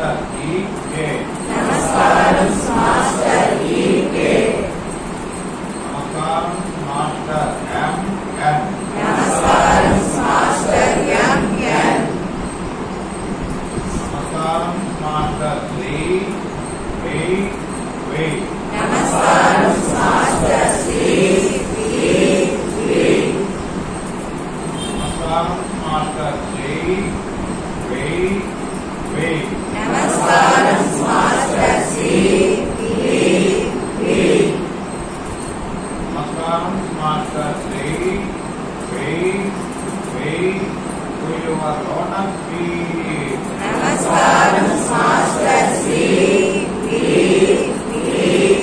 Master E.K. Namaskaram Master E.K. Namaskaram Master M.N. Namaskaram Master M.N. Namaskaram Master V. Namaskaram Master V. Namaskaram Master J. Namaskaram Master C. Namaskaram Master J. To your lotus feet. Namaskaram Master C.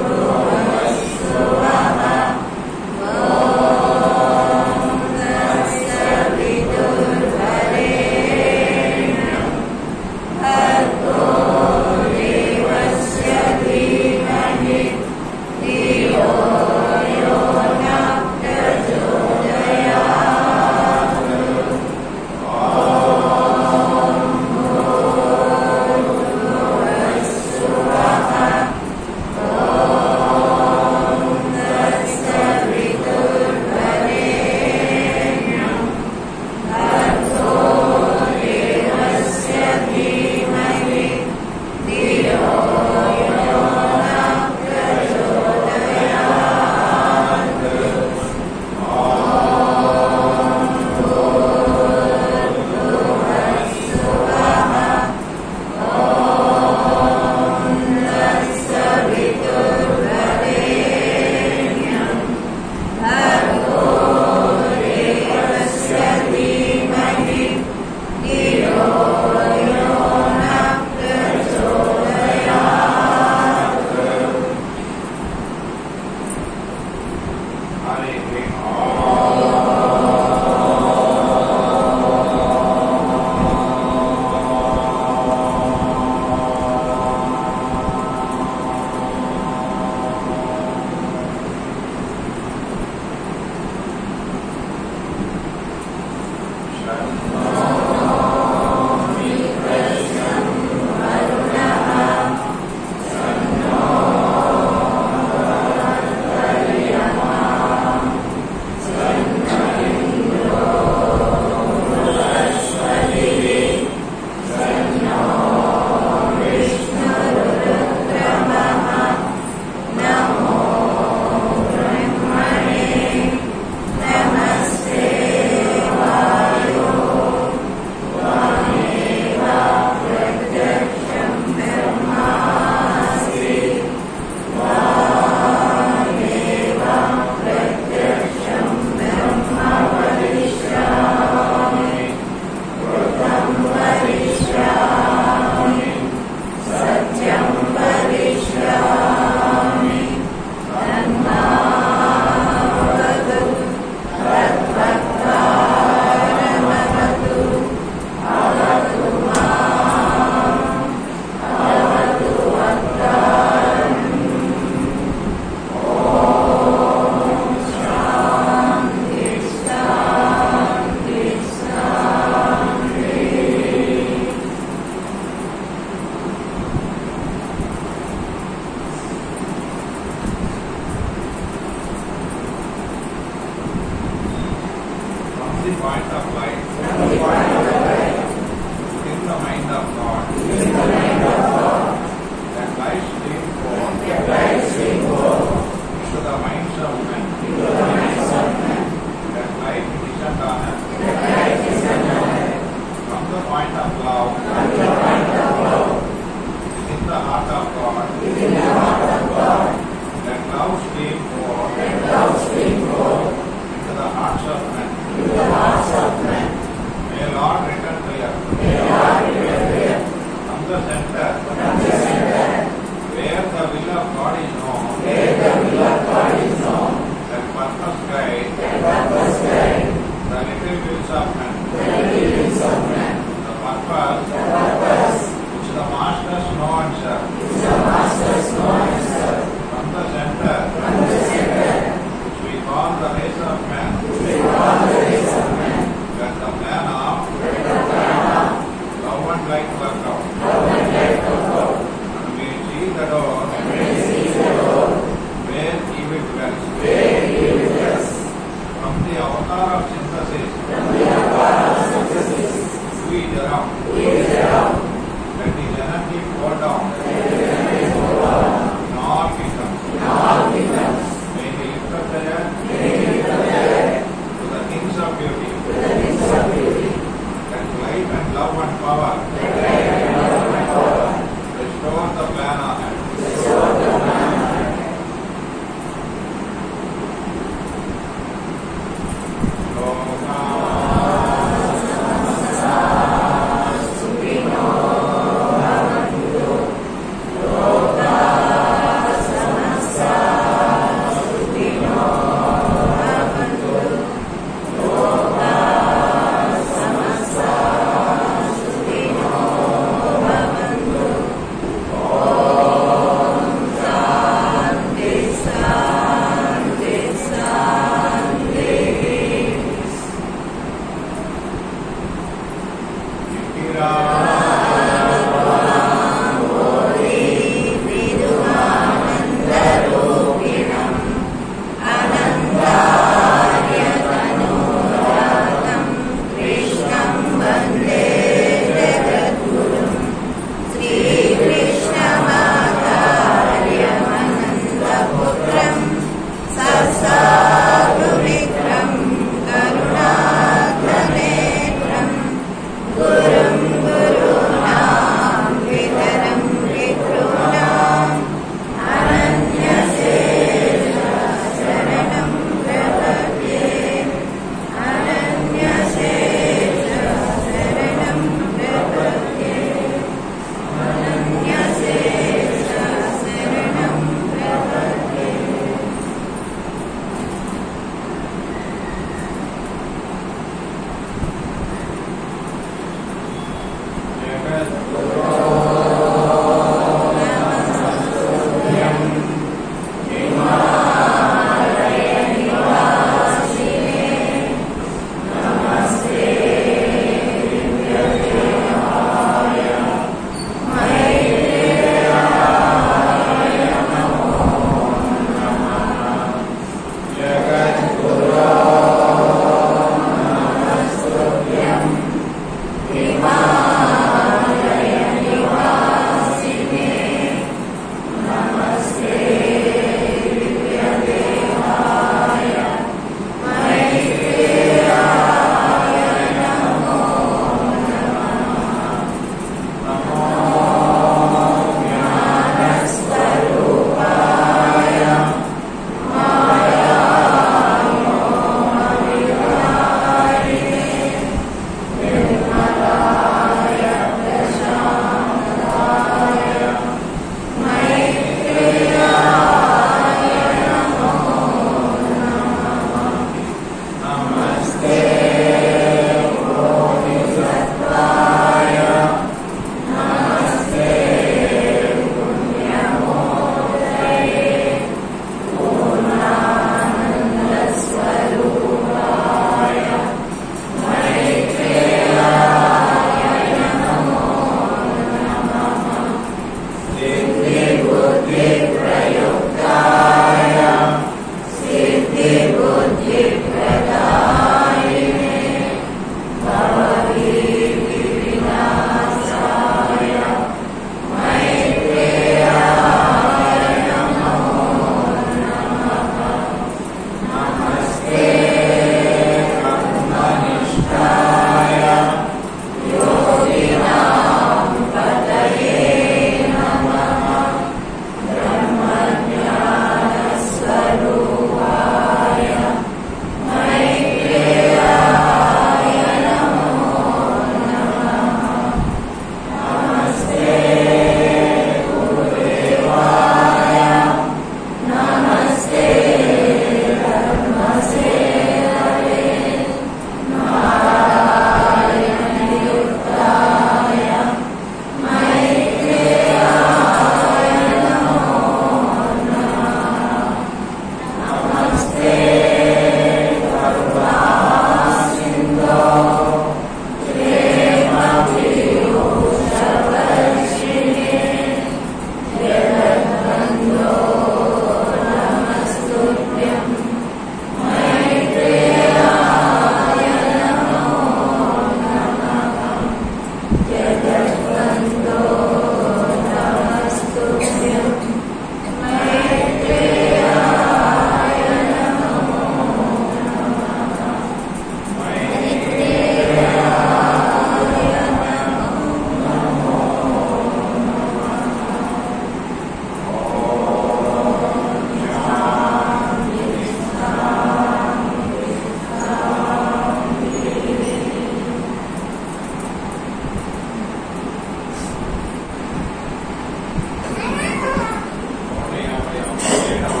67వ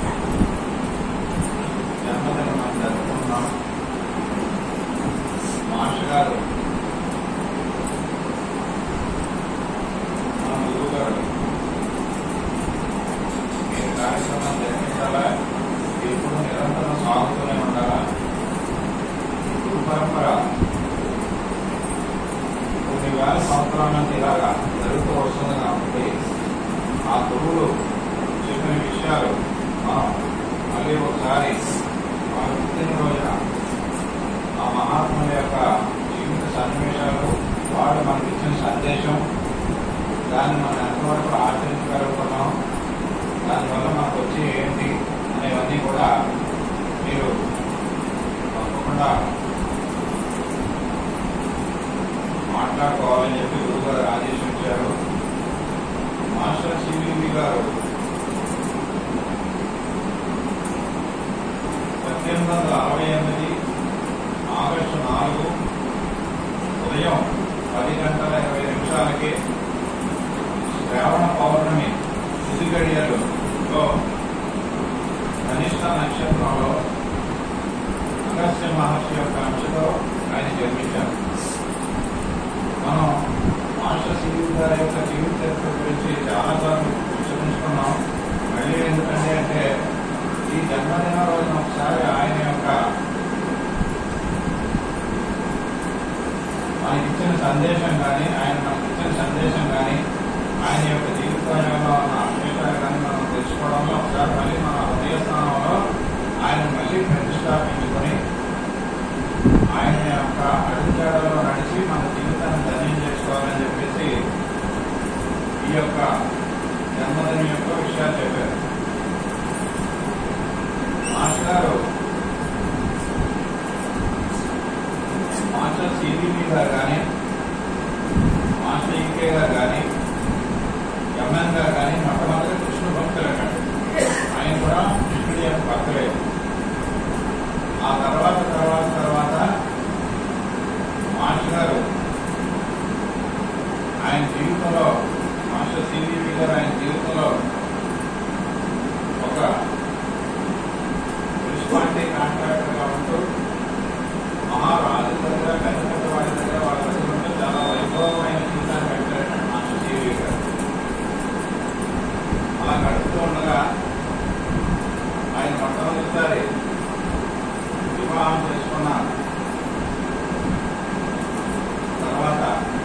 జన్మదినం మనం జరుపుకుంటున్నాం. Master గారు మన గురువు గారు ఈ కార్యక్రమాన్ని జరిపించాలా, ఎప్పుడు నిరంతరం సాగుతూనే ఉండాలా. గురు పరంపర కొన్ని వేల సంవత్సరాల నుంచి ఇలాగా జరుగుతూ వస్తుంది కాబట్టి ఆ గురువులు చెప్పిన విషయాలు మనం మళ్ళీ ఒకసారి వాళ్ళ పుట్టినరోజున ఆ మహాత్ముల యొక్క జీవిత సన్నివేశాలు, వాళ్ళు మనకి ఇచ్చిన సందేశం, దాన్ని మనం ఎంతవరకు ఆచరించగలుగుతున్నాం, దానివల్ల మనకు వచ్చి ఏంటి అనేవన్నీ కూడా మీరు తప్పకుండా మాట్లాడుకోవాలని చెప్పి గురువు గారు ఆదేశించారు. మాస్టర్ సివివి గారు 1868 ఆగస్టు 4 ఉదయం 10:20 శ్రావణ పౌర్ణమి శుద్ధి గడియలలో కనిష్ట నక్షత్రంలో అగస్త్య మహర్షి యొక్క అంశతో ఆయన జన్మించారు. మనం మాస్టర్ సివివి గారి యొక్క జీవిత చరిత్ర గురించి చాలాసార్లు విశ్లేషించుకున్నాం. మళ్ళీ ఎందుకంటే అంటే ఈ జన్మదిన రోజున ఒకసారి ఆయన యొక్క మనకి ఇచ్చిన సందేశం కానీ, ఆయన యొక్క జీవితంలో ఉన్న విషయాలు కానీ మనం తెలుసుకోవడంలో ఒకసారి మళ్ళీ మన హృదయ స్థానంలో ఆయన మళ్ళీ ప్రతిష్టాపించుకొని ఆయన యొక్క అడుగుజాడలో నడిచి మన జీవితాన్ని ధన్యం చేసుకోవాలని చెప్పేసి ఈ యొక్క జన్మదినం యొక్క విషయాలు చెప్పారు. మాస్టర్ సివివి గారు కానీ, మాస్టర్ ఈకే గారు కానీ, ఎంఎన్ గారు కానీ మొట్టమొదటి కృష్ణ భక్తులు అన్నాడు. ఆయన కూడా కృష్ణుడి యొక్క భక్తులే. ఆ తర్వాత మాస్టర్ గారు ఆయన జీవితంలో, మాస్టర్ సివివి గారు ఆయన జీవితంలో ఒక మున్సిపాలిటీ కాంట్రాక్టర్గా ఉంటూ మహారాజు దగ్గర, పెద్ద వారి దగ్గర, వాళ్ళ దగ్గర ఉంటూ చాలా వైభవమైన జీవితాన్ని పెట్టారు మాస్టర్ సివివి గారు. అలా గడుపుతూ ఉండగా ఆయన మొట్టమొదటిసారి వివాహం చేసుకున్న తర్వాత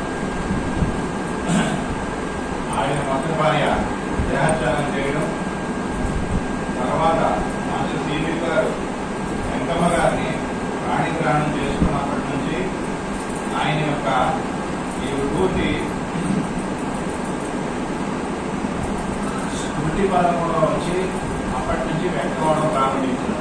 ఆయన మొదటి భార్య దేహత్యాగం చేయడం, తర్వాత మాస్టర్ సివివి గారు వెంకమ్మ గారిని ప్రాణిగ్రహణం చేసుకున్నప్పటి నుంచి ఆయన యొక్క ఈ విభూతి స్మృతి పదంలో వచ్చి అప్పటి నుంచి వ్యక్తవడం ప్రారంభించారు.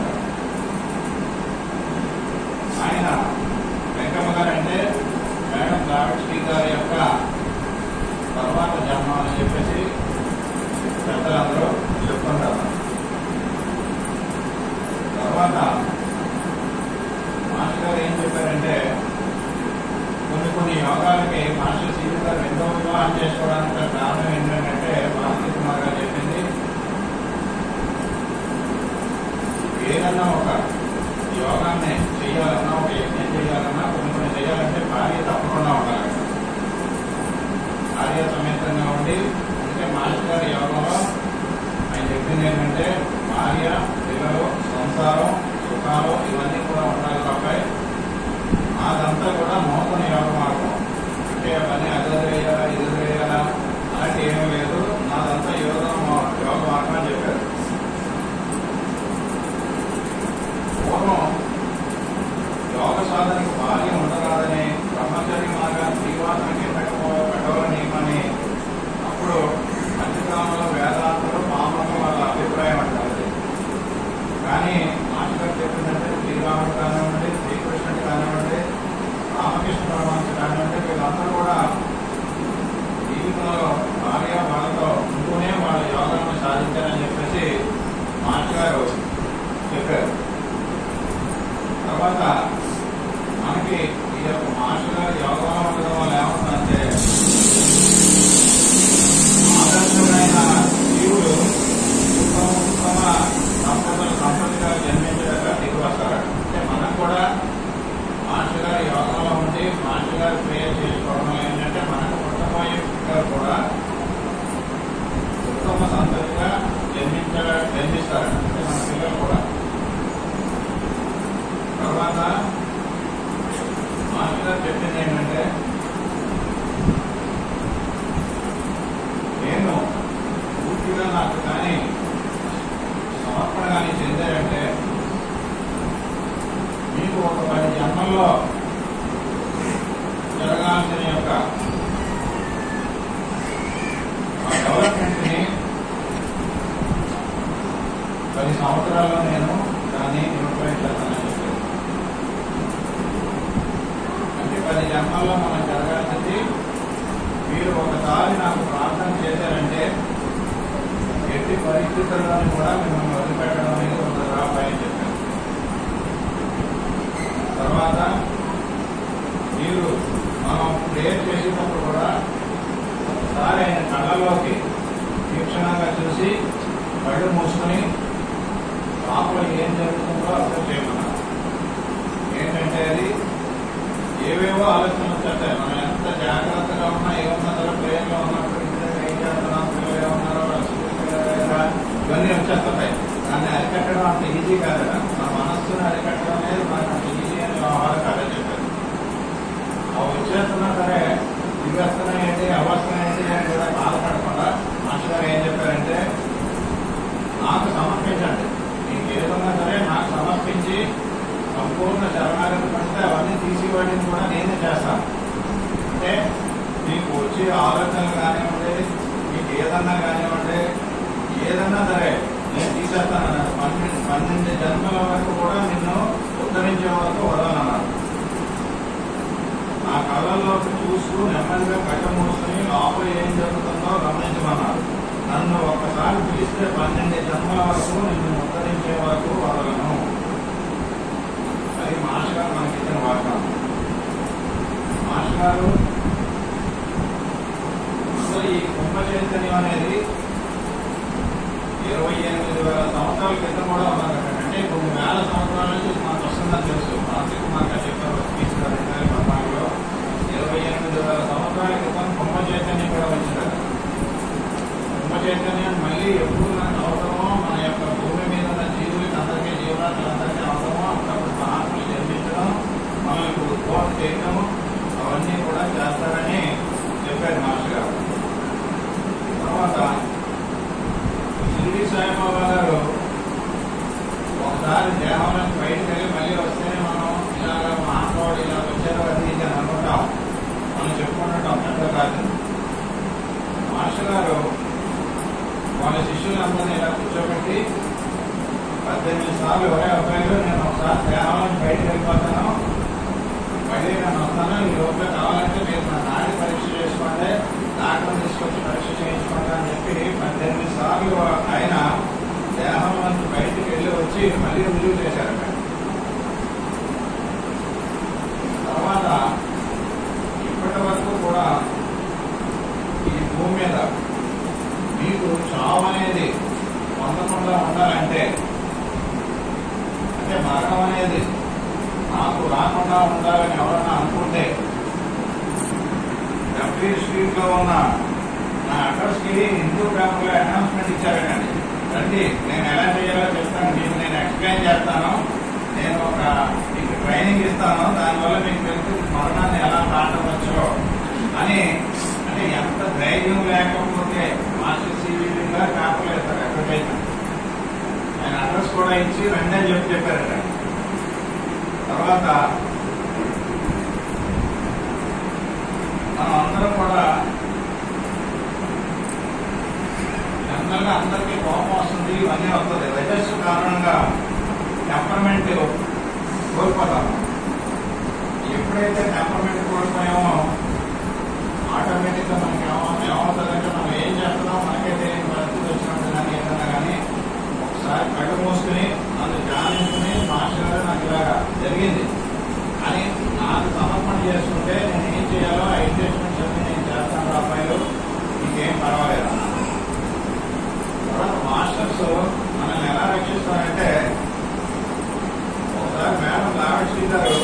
ఆయన వెంకమ్మ గారు అంటే మేడం ద్రావిడ్స్కీ గారి యొక్క తర్వాత జన్మ అని చెప్పేసి పెద్దలందరూ చెప్తుంటారు. తర్వాత మాస్టర్ గారు ఏం చెప్పారంటే కొన్ని యోగాలకి మాస్టర్ సివివి గారు రెండో వివాహం చేసుకోవడానికి కారణం ఏంటంటే భారతీ కుమార్ గారు చెప్పింది, ఏదన్నా ఒక యోగాన్ని చేయాలన్నా, ఒక యజ్ఞం చేయాలన్నా, కొన్ని చేయాలంటే భార్య తప్పకుండా ఉండాలి. భార్య సమేతంగా ఉండి, అంటే మాస్టర్ గారి యోగంలో ఆయన చెప్పింది ఏంటంటే భార్య, పిల్లలు, సంసారం, సుఖాలు ఇవన్నీ కూడా ఉండాలి తప్ప అదంతా కూడా నూతన యోగ మార్గం. అంటే అవన్నీ అది వదిలేయాలా, ఇది వదిలేయాలా అలాంటి ఏమీ లేదు, నాదంతా యోగ మార్గం అని చెప్పారు. పూర్వం యోగ సాధనకు భార్య ఉండరాదని, బ్రహ్మచర్య మార్గాన్ని శ్రీవాసానికి పెట్టవాలని నియమని అప్పుడు పంచగ్రామంలో వేదాంతులు, పామరులు వాళ్ళ అభిప్రాయం అంటారు. కానీ మాస్టర్ చెప్పిందంటే శ్రీరాముడు కానివ్వండి, శ్రీకృష్ణుడు కానివ్వండి, రామకృష్ణ పరమహంస కానివ్వండి, వీళ్ళందరూ కూడా జన్మిస్తారట, అంటే మన పిల్లలు కూడా. తర్వాత మాస్టర్ గారు చెప్పింది ఏంటంటే, నేను పూర్తిగా నాకు కానీ సమర్పణ కానీ చెందారంటే మీకు ఒక 10 జన్మల్లో జరగాల్సిన యొక్క డెవలప్మెంట్ ని 10 సంవత్సరాల్లో నేను దాన్ని న్యూట్రలైజ్ చేస్తానని చెప్పారు. అంటే 10 జన్మల్లో మనం జరగాల్సింది, మీరు ఒకసారి నాకు ప్రార్థన చేశారంటే ఎట్టి పరిస్థితుల్లోని కూడా మిమ్మల్ని వదిలిపెట్టడం అనేది ఒక రాబాయని చెప్పారు. తర్వాత మీరు మనం ప్రేయర్ చేసేటప్పుడు కూడా ఒకసారి ఆయన కళ్ళలోకి తీక్షణంగా చూసి కళ్ళు మూసుకొని లోపల ఏం జరుగుతుందో అర్థం చేయమన్నారు. ఏంటంటే అది ఏవేవో ఆలోచనలు వచ్చేస్తాయి. మనం ఎంత జాగ్రత్తగా ఉన్నా, ఏమన్నా సరే ప్రేయర్లో ఉన్నప్పుడు ఏం చేస్తున్నాం, పిల్లలు ఏమన్నారో ఇవన్నీ వచ్చేస్తుంటాయి. దాన్ని అరికట్టడం అంత ఈజీ కాదట. మన మనస్సును అరికట్టడం అనేది మనకు అంత ఈజీ అని వ్యవహారం కాదని చెప్పారు. అవి వచ్చేస్తున్నా సరే ఇవి వస్తున్నాయండి, అవస్తున్నాయండి అని కూడా బాధపడకుండా మాస్టర్ గారు ఏం చెప్పారంటే, నాకు సమర్పించండి, మీకు ఏదన్నా సరే నాకు సమర్పించి సంపూర్ణ శరణాగతి పడితే అవన్నీ తీసేవాడిని కూడా నేనే చేస్తాను. అంటే మీకు వచ్చే ఆలోచనలు కానివ్వండి, మీకు ఏదన్నా కానివ్వండి, ఏదన్నా సరే నేను తీసేస్తాను అన్నాడు. 12 జన్మల వరకు కూడా నిన్ను ఉద్ధరించే వరకు వదలన్నారు. నా కళ్ళల్లోకి చూస్తూ నెమ్మదిగా కళ్ళ మూసుకుని లోపల ఏం జరుగుతుందో గమనించమన్నారు. నన్ను ఒక్కసారి పిలిస్తే 12 జన్మల వరకు నిన్ను ఉద్ధరించే వరకు వదలను. అది మాస్టర్ గారు మనకి ఇచ్చిన వాగ్దానం. మాస్టర్ గారు అసలు ఈ కుంభ చైతన్యం అనేది 28,000 సంవత్సరాల క్రితం కూడా ఉన్నారు. అంటే కొన్ని వేల సంవత్సరాల నుంచి మనకు వస్తుందని తెలుసు. ఆర్థిక మార్కెట్ చెప్పారు 2014లో 28,000 సంవత్సరాల క్రితం కుంభ చైతన్యం కూడా వచ్చింది. కుంభ చైతన్యం మళ్ళీ ఎప్పుడు మనకు అవసరమో, మన యొక్క భూమి మీద ఉన్న జీవులకి అందరికీ, జీవరాశులందరికీ అవసరమో అప్పుడు మహాత్ములు జన్మించడం, మనల్ని ఉద్భవం చేయడం, అవన్నీ కూడా చేస్తారని చెప్పారు మాస్టర్ గారు. తర్వాత షిరిడి సాయిబాబా గారు ఒకసారి దేహం నుంచి బయటకు వెళ్ళి మళ్ళీ వస్తేనే మనం ఇలాగ మాట్లాడు ఇలా వచ్చారో అది ఇది అని అనుకుంటాం, మనం చెప్పుకుంటాం. పెద్ద కాదు. మాస్టర్ గారు వాళ్ళ శిష్యులందరినీ ఇలా కూర్చోబెట్టి 18 సార్లు ఒరే అబ్బాయిలు, నేను ఒకసారి దేహం నుంచి బయటకు వెళ్ళిపోతాను, మళ్ళీ నేను వస్తాను, ఈ లోపల కావాలంటే మీరు నా నాడి పరీక్ష చేసుకోండి, డాక్టర్ తీసుకొచ్చి పరీక్ష చేయించుకోండి అని చెప్పి 18 సార్లు ఆయన దేహం నుంచి బయటికి వెళ్ళి వచ్చి మళ్ళీ రుజువు చేశారట. తర్వాత ఇప్పటి వరకు కూడా ఈ భూమి మీద మీకు చావు అనేది పొందకుండా ఉండాలంటే, అంటే మరణం అనేది నాకు రాకుండా ఉండాలని ఎవరన్నా అనుకుంటే, ఎంపీ స్ట్రీట్ లో ఉన్న నా అడ్రస్ కి హిందూ పేపర్లో అనౌన్స్మెంట్ ఇచ్చారండి. రండి, నేను ఎలా చేయాలో చెప్తాను, మీకు నేను ఎక్స్ప్లెయిన్ చేస్తాను, నేను మీకు ట్రైనింగ్ ఇస్తాను, దానివల్ల మీకు తెలుసు మరణాన్ని ఎలా దాటవచ్చో అని. అంటే ఎంత ధైర్యం లేకపోతే మాస్టర్ సివిల్ గా పేపర్లో ఇస్తారు అడ్వర్టైజ్మెంట్. ఆయన అడ్రస్ కూడా ఇచ్చి రండి అని చెప్పారట. తర్వాత మనం అందరం కూడా జనరల్గా అందరికీ కోపం వస్తుంది, ఇవన్నీ వస్తుంది. రజస్సు కారణంగా టెంపర్మెంట్ కోల్పోతాము. ఎప్పుడైతే టెంపర్మెంట్ కోల్పోయామో ఆటోమేటిక్ గా మనకి ఏమవుతుందంటే, మనం ఏం చేస్తున్నాం మనకే తెలియని పరిస్థితి వచ్చినప్పుడు కానీ ఏదన్నా కానీ ఒకసారి కళ్ళు మూసుకుని నన్ను ధ్యానించుకుని మాస్టర్ గారు నాకు ఇలాగా జరిగింది అని నాకు సమర్పణ చేసుకుంటే నేను ఏం చేయాలో ఆ ఇంటెన్షన్స్ అన్ని నేను చేస్తాను అబ్బాయిలు, ఇంకేం పర్వాలేదు. తర్వాత మాస్టర్స్ మనల్ని ఎలా రక్షిస్తారంటే, ఒకసారి మేడం లావెట్స్లీ గారు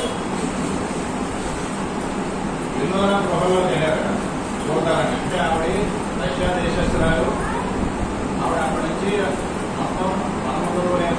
ఎన్నోరా గృహంలో వెళ్ళారట చూడాలని. అంటే ఆవిడ రష్యా దేశస్తురాలు. ఆవిడ అక్కడి నుంచి మొత్తం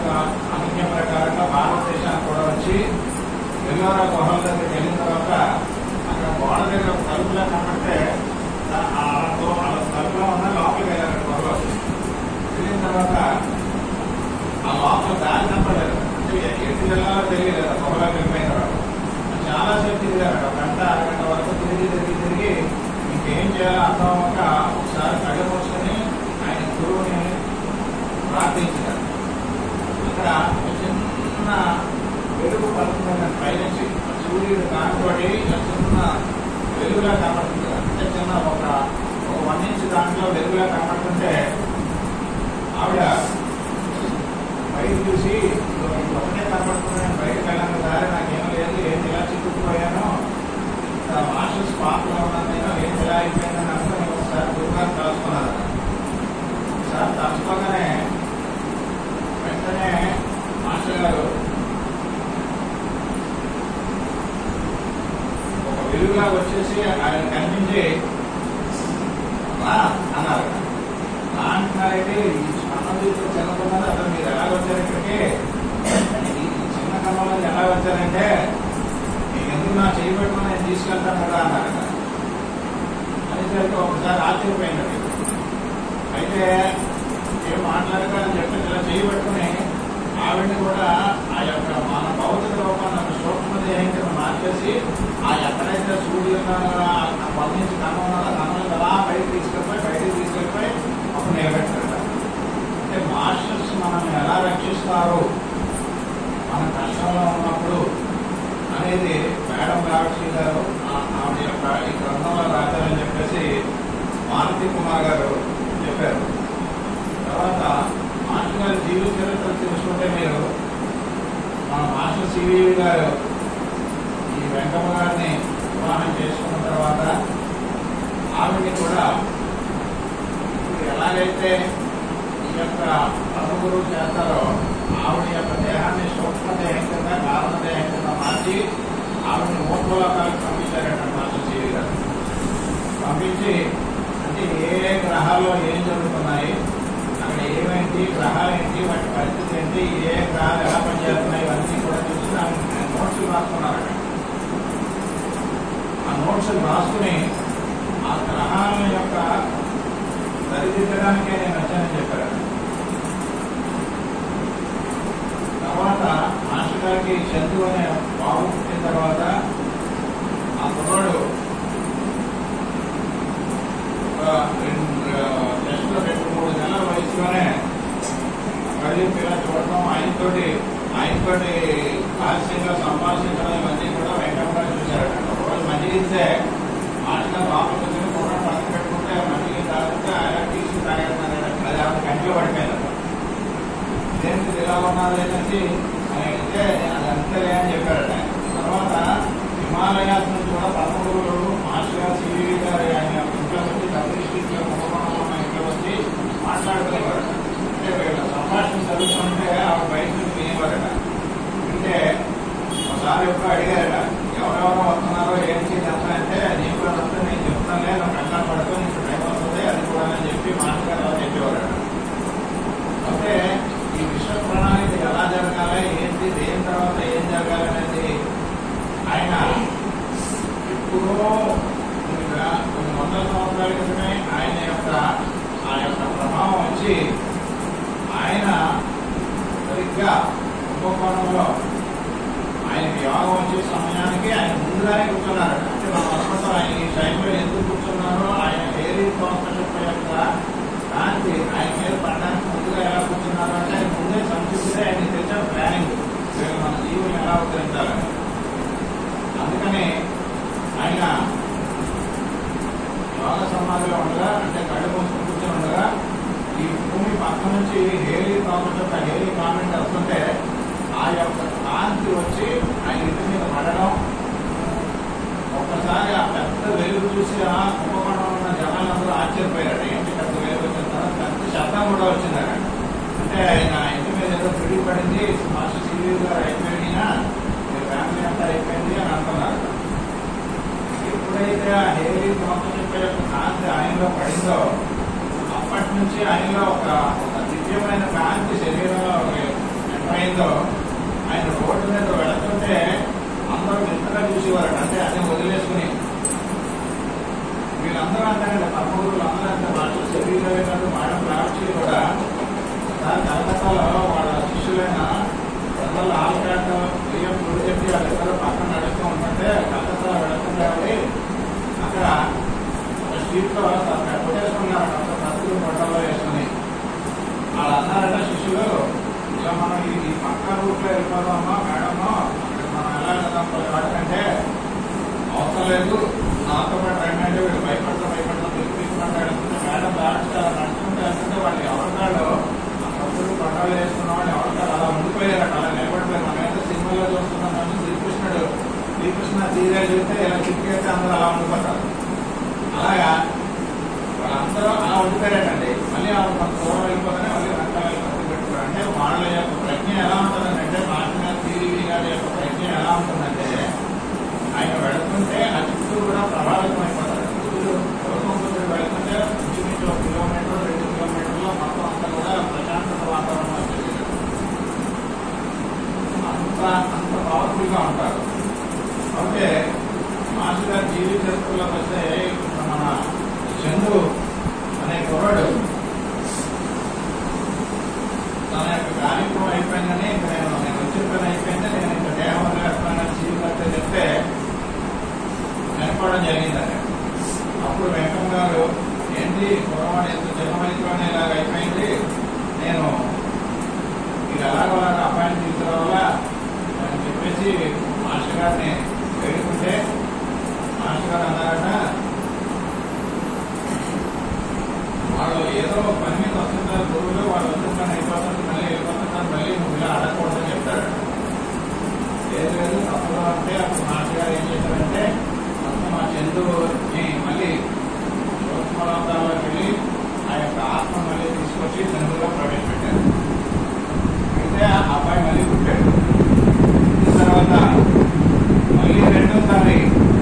అనుజ్ఞ ప్రకారంగా భారతదేశానికి కూడా వచ్చి ఎల్లోరా గుహల దగ్గరికి వెళ్ళిన తర్వాత అక్కడ గోడ దగ్గర తలుపులా కనబడితే తలుపులో ఉన్న లోపలికి వెళ్ళారు గుహలో. వెళ్ళిన తర్వాత ఆ లోపల దారి కనపడలేదు, అంటే ఎటు వెళ్ళాలో తెలియలేదు. గుహలోకి వెళ్ళిపోయిన తర్వాత చాలాసేపు తిరిగారు, గంట అరగంట వరకు తిరిగి ఇంకేం చేయాలో అర్థం అవ్వక ఒకసారి కళ్ళు మూసుకొని ఆయన గురువుని ప్రార్థించారు. అక్కడ చిన్న వెలుగు పడుతుందని పైనుంచి సూర్యుడు కానిపడి చిన్న వెలుగులా కనపడుతుంది కదా, అంటే చిన్న ఒక 1 ఇంచ్ దాంట్లో వెలుగులా కనపడుతుంటే ఆవిడ బయట చూసి ఒకటే కనపడుతున్నాను, బయటకు వెళ్ళాను దారి నాకేమో లేదు, ఏంటి ఇలా చిక్కుకుపోయాను, మాస్టర్స్ పాపలో ఉన్నాను నేను, ఏంటి ఇలా అయిపోయిందని అనుకుని ఒకసారి గురుగారు తలుచుకున్నారు. ఒకసారి తలుచుకోగానే వెంటనే మాస్టర్ గారు ఒక వెలుగులా వచ్చేసి ఆయన కనిపించి అన్నారు. అంటున్నారైతే ఈ స్పందనతో చిన్నకున్నది అసలు మీరు ఎలా వచ్చారు ఇక్కడికి, ఈ చిన్న క్రమంలో ఎలా వచ్చారంటే మీకు ఎందుకు నా చేయబెట్టుకుని నేను తీసుకెళ్తాను కదా అన్నారు. అనేసరికి ఒకసారి ఆశ్చర్యపోయింది. అయితే ఏం మాట్లాడతారని చెప్పి ఇలా చేయబెట్టుకుని ఆవిడని కూడా ఆ యొక్క మన భౌతిక రూపాన్ని సూక్ష్మ దేహం కింద మార్చేసి ఆ ఎక్కడైతే సూర్యుడు వర్ణించి కన్నం ఉన్నదో కన్నం అలా బయటకు తీసుకెళ్ళిపోయి అప్పుడు నిలబెట్టారట. అంటే మాస్టర్స్ మనల్ని ఎలా రక్షిస్తారు మన కష్టంలో ఉన్నప్పుడు అనేది మేడం రావశ్రీ గారు ఆవిడ యొక్క ఈ గ్రంథంలో రాశారని చెప్పేసి మారుతి కుమార్ గారు చెప్పారు. తర్వాత మాస్టర్ గారి జీవిత చరిత్ర తెలుసుకుంటే మీరు మన మాస్టర్ సివివి గారు ఈ వెంకమ్మ గారిని వివాహం చేసుకున్న తర్వాత ఆవిడ్ని కూడా ఎలాగైతే ఈ యొక్క పదగురువు చేస్తారో ఆవిడ యొక్క దేహాన్ని సూక్ష్మ దేహం కింద కారణ దేహం కింద మార్చి ఆవిడని ఊర్ధ్వలోకాలకు పంపించారట మాస్టర్ సివి గారు. పంపించి అంటే ఏ గ్రహాల్లో ఏం జరుగుతున్నాయి, అక్కడ ఏమేంటి గ్రహాలు ఏంటి, వాటి పరిస్థితి ఏంటి, ఏ గ్రహాలు ఎలా పనిచేస్తున్నాయి ఇవన్నీ కూడా చూసి నోట్స్లు రాసుకున్నారట. ఆ నోట్స్లు రాసుకుని ఆ గ్రహాల యొక్క సరిదిద్దడానికే నేను వచ్చానని చెప్పారు. తర్వాత మాస్టర్ గారికి చందు అనే బాబు పుట్టిన తర్వాత ఆ కుర్రాడు జస్ట్ 2-3 నెలల వయసులోనే మళ్ళీ పిల్లలు చూడటం, ఆయనతోటి ఆలస్యంగా సంభాషించడం ఇవన్నీ కూడా వెంకటగా చూశారట. ఒకరోజు మజ్జిగిస్తే మాస్టర్ గారు లోపలికి వచ్చి కుర్రాడు పక్కన పెట్టుకుంటే మజ్జిగ తాగితే ఆయన తీసుకు తాగేస్తున్నారట. అది ఆవిడ కంటిలో పడిపోయిందట. దేనికి ఇలా ఉన్నారు ఏంటంటే అయితే అది అంతలే అని చెప్పారట. తర్వాత హిమాలయాస్ నుంచి కూడా పదమూడు మాస్టర్ గారు సివివి గారు ఆయన ఇంట్లో వచ్చి కమ్యూనిస్ట్లో కుటుంబంలో ఉన్న ఇంట్లో వచ్చి మాట్లాడుకునేవారట. అంటే వీళ్ళ సంభాషణ చదువుతుంటే ఆవిడ బయట నుంచి వినేవారట. అంటే ఒకసారి ఎప్పుడు అడిగారట, ఎవరెవరో వస్తున్నారో ఏంటి చెప్తానంటే నేను కూడా వస్తే నేను చెప్తానులే, నాకు కంగారు పడుతూ నీకు టైం వస్తుంది అది కూడా అని చెప్పి మాస్టర్ గారు అలా చెప్పేవారట. అంటే ఈ విశ్వ ప్రణాళిక ఎలా జరగాలి, ఏంటి, దేని తర్వాత ఏం జరగాలి అనేది ఆయన ఎప్పుడో కొన్ని వందల సంవత్సరాల క్రితమే ఆయన యొక్క ఆ యొక్క ప్రభావం వచ్చి ఆయన సరిగ్గా కుంభకోణంలో ఆయనకి యోగం వచ్చే సమయానికి ఆయన ముందుగానే కూర్చున్నారట. అంటే మనం అనుకుంటాం ఆయన ఈ టైంలో ఎందుకు కూర్చున్నారో ఆయన ఏది స్పాన్సర్షిప్ యొక్క కాంతి ఆయన మీద పడడానికి ముందుగా ఎలా కూర్చున్నారు అంటే ఆయన ముందే సంతృప్తిగా ఆయన తెచ్చారు ప్లానింగ్ మన జీవులు ఎలా ఉద్ధరించాలని. అందుకని ఆయన యోగ సమాధిలో ఉండగా, అంటే కళ్ళు మూసుకుని కూర్చొని ఉండగా ఈ భూమి పక్క నుంచి హేలీ కామెంట్ వస్తుంటే ఆ యొక్క కాంతి వచ్చి ఆయన ఇంటి మీద పడడం, ఒక్కసారి ఆ పెద్ద వెలుగు చూసి ఆ కుంభకోణంలో ఉన్న జనాలందరూ ఆశ్చర్యపోయారట. ఏంటి పెద్ద వెలుగు వచ్చిన తర్వాత పెద్ద శబ్దం కూడా వచ్చిందట. అంటే ఆయన ఇంటి మీద ఏదో పిడి పడింది, మాస్టర్ సివి గారు అయిపోయినా మీ ఫ్యామిలీ అంతా అయిపోయింది అని అనుకున్నారు. ఎప్పుడైతే ఆ హేలీ కామెంట్ యొక్క కాంతి ఆయనలో పడిందో అప్పటి నుంచి ఆయనలో ఒక దివ్యమైన కాంతి శరీరంలో ఏమైందో ఆయన రోడ్డు మీద వెళుతుంటే అందరూ వింతగా చూసేవారు. అంటే అదే వదిలేసుకుని వీళ్ళందరూ అంటారండి, పరమగురువులు అందరూ అంటే మాటలు శరీరమే కాదు మేడం రావచ్చు కూడా కలకత్తాలో వాళ్ళ శిష్యులైన ప్రజల ఆల్కాట్ బియ్యం గుడి చెప్పి వాళ్ళిద్దరూ పక్కన నడుస్తూ ఉంటుంటే కలకత్తాలో వెళుతుంటే అక్కడ ఒక స్ట్రీట్ లో కొట్టేసుకున్నారు ప్రతి పొట్టలో వేసుకుని. వాళ్ళు అన్నారట శిష్యులు, ఇలా మనం ఈ పక్క రూట్ లో వెళ్ళిపోదామా మేడము, అక్కడ మనం ఎలా వెళ్దాం వాటికంటే అవసరం లేదు, నాతో పాటు రండి అంటే వీళ్ళు భయపడతా పిలుపుకుంటా వెళ్తుంటే మేడం నడుచుకుంటూ వెళ్తుంటే వాళ్ళు ఎవరికాళ్ళు ఆ పక్కలు పట్టాలు వేసుకున్న వాళ్ళు ఎవరికాళ్ళు అలా ఉండిపోయారట, అలా నిలబడిపోయారు. మనం ఏదో సినిమాలో చూస్తున్నాం కానీ శ్రీకృష్ణ సీరియల్ చూస్తే ఇలా చిక్కేస్తే అందరూ అలా ఉండిపోతారు. అలాగా వాళ్ళందరూ అలా ఉండిపోయారటండి. మళ్ళీ వాళ్ళు కొంత దూరం వెళ్ళిపోతానే మళ్ళీ రకాల పెట్టుకోరు. అంటే వాళ్ళ యొక్క ప్రజ్ఞ ఎలా ఉంటుందండి అంటే మాస్టర్ టీవీ గారి యొక్క ప్రజ్ఞ ఎలా ఉంటుందంటే ఆయన వెళుతుంటే ఆ చుట్టూ కూడా ప్రభావితం అయిపోతారు. పూర్వకుంటుడు వెళుతుంటే ఇంచుమించు 1 కిలోమీటర్ 2 కిలోమీటర్లో మొత్తం అంతా కూడా ప్రశాంతత వాతావరణం వచ్చేది. అంత పవర్ఫుల్ గా ఉంటారు. అయితే మాస్టర్ గారి జీవిత చరిత్రలోకి వస్తే మన చందు అనే కుర్రాడు తన యొక్క కార్యక్రమం అయిపోయిందని ఇంకా నేను వచ్చిన పని అయిపోయింది, నేను ఇంకా దేహం వదిలేస్తున్నానని జీవితంతో చెప్తే చనిపోవడం జరిగిందండి. అప్పుడు వెంకన్న గారు, ఏంటి కుర్రవాడు ఎంత చిన్న వయసులోనే ఇలాగ అయిపోయింది, నేను ఇది ఎలాగోలాగా అపాయింట్ తీసుకురావాలా అని చెప్పేసి మాస్టర్ గారిని వేడుకుంటే మాస్టర్ గారు అన్నారట, వాళ్ళు ఏదో పని మీద వస్తుంటారు గురువులు, వాళ్ళు వస్తుంటారు అయిపోతుంది మళ్ళీ వెళ్ళిపోతుంటారు, మళ్ళీ నువ్వు ఇలా అడగకూడదని చెప్తారు. లేదు లేదు తప్పుగా ఉంటే అప్పుడు మాస్టర్ గారు ఏం చేశారంటే మొత్తం ఆ చందుని మళ్ళీ సూక్ష్మలోకాల్లోకి వెళ్ళి ఆ యొక్క ఆత్మ మళ్ళీ తీసుకొచ్చి చందులో ప్రవేశపెట్టారు. అయితే ఆ అబ్బాయి మళ్ళీ పుట్టాడు. తర్వాత మళ్ళీ రెండోసారి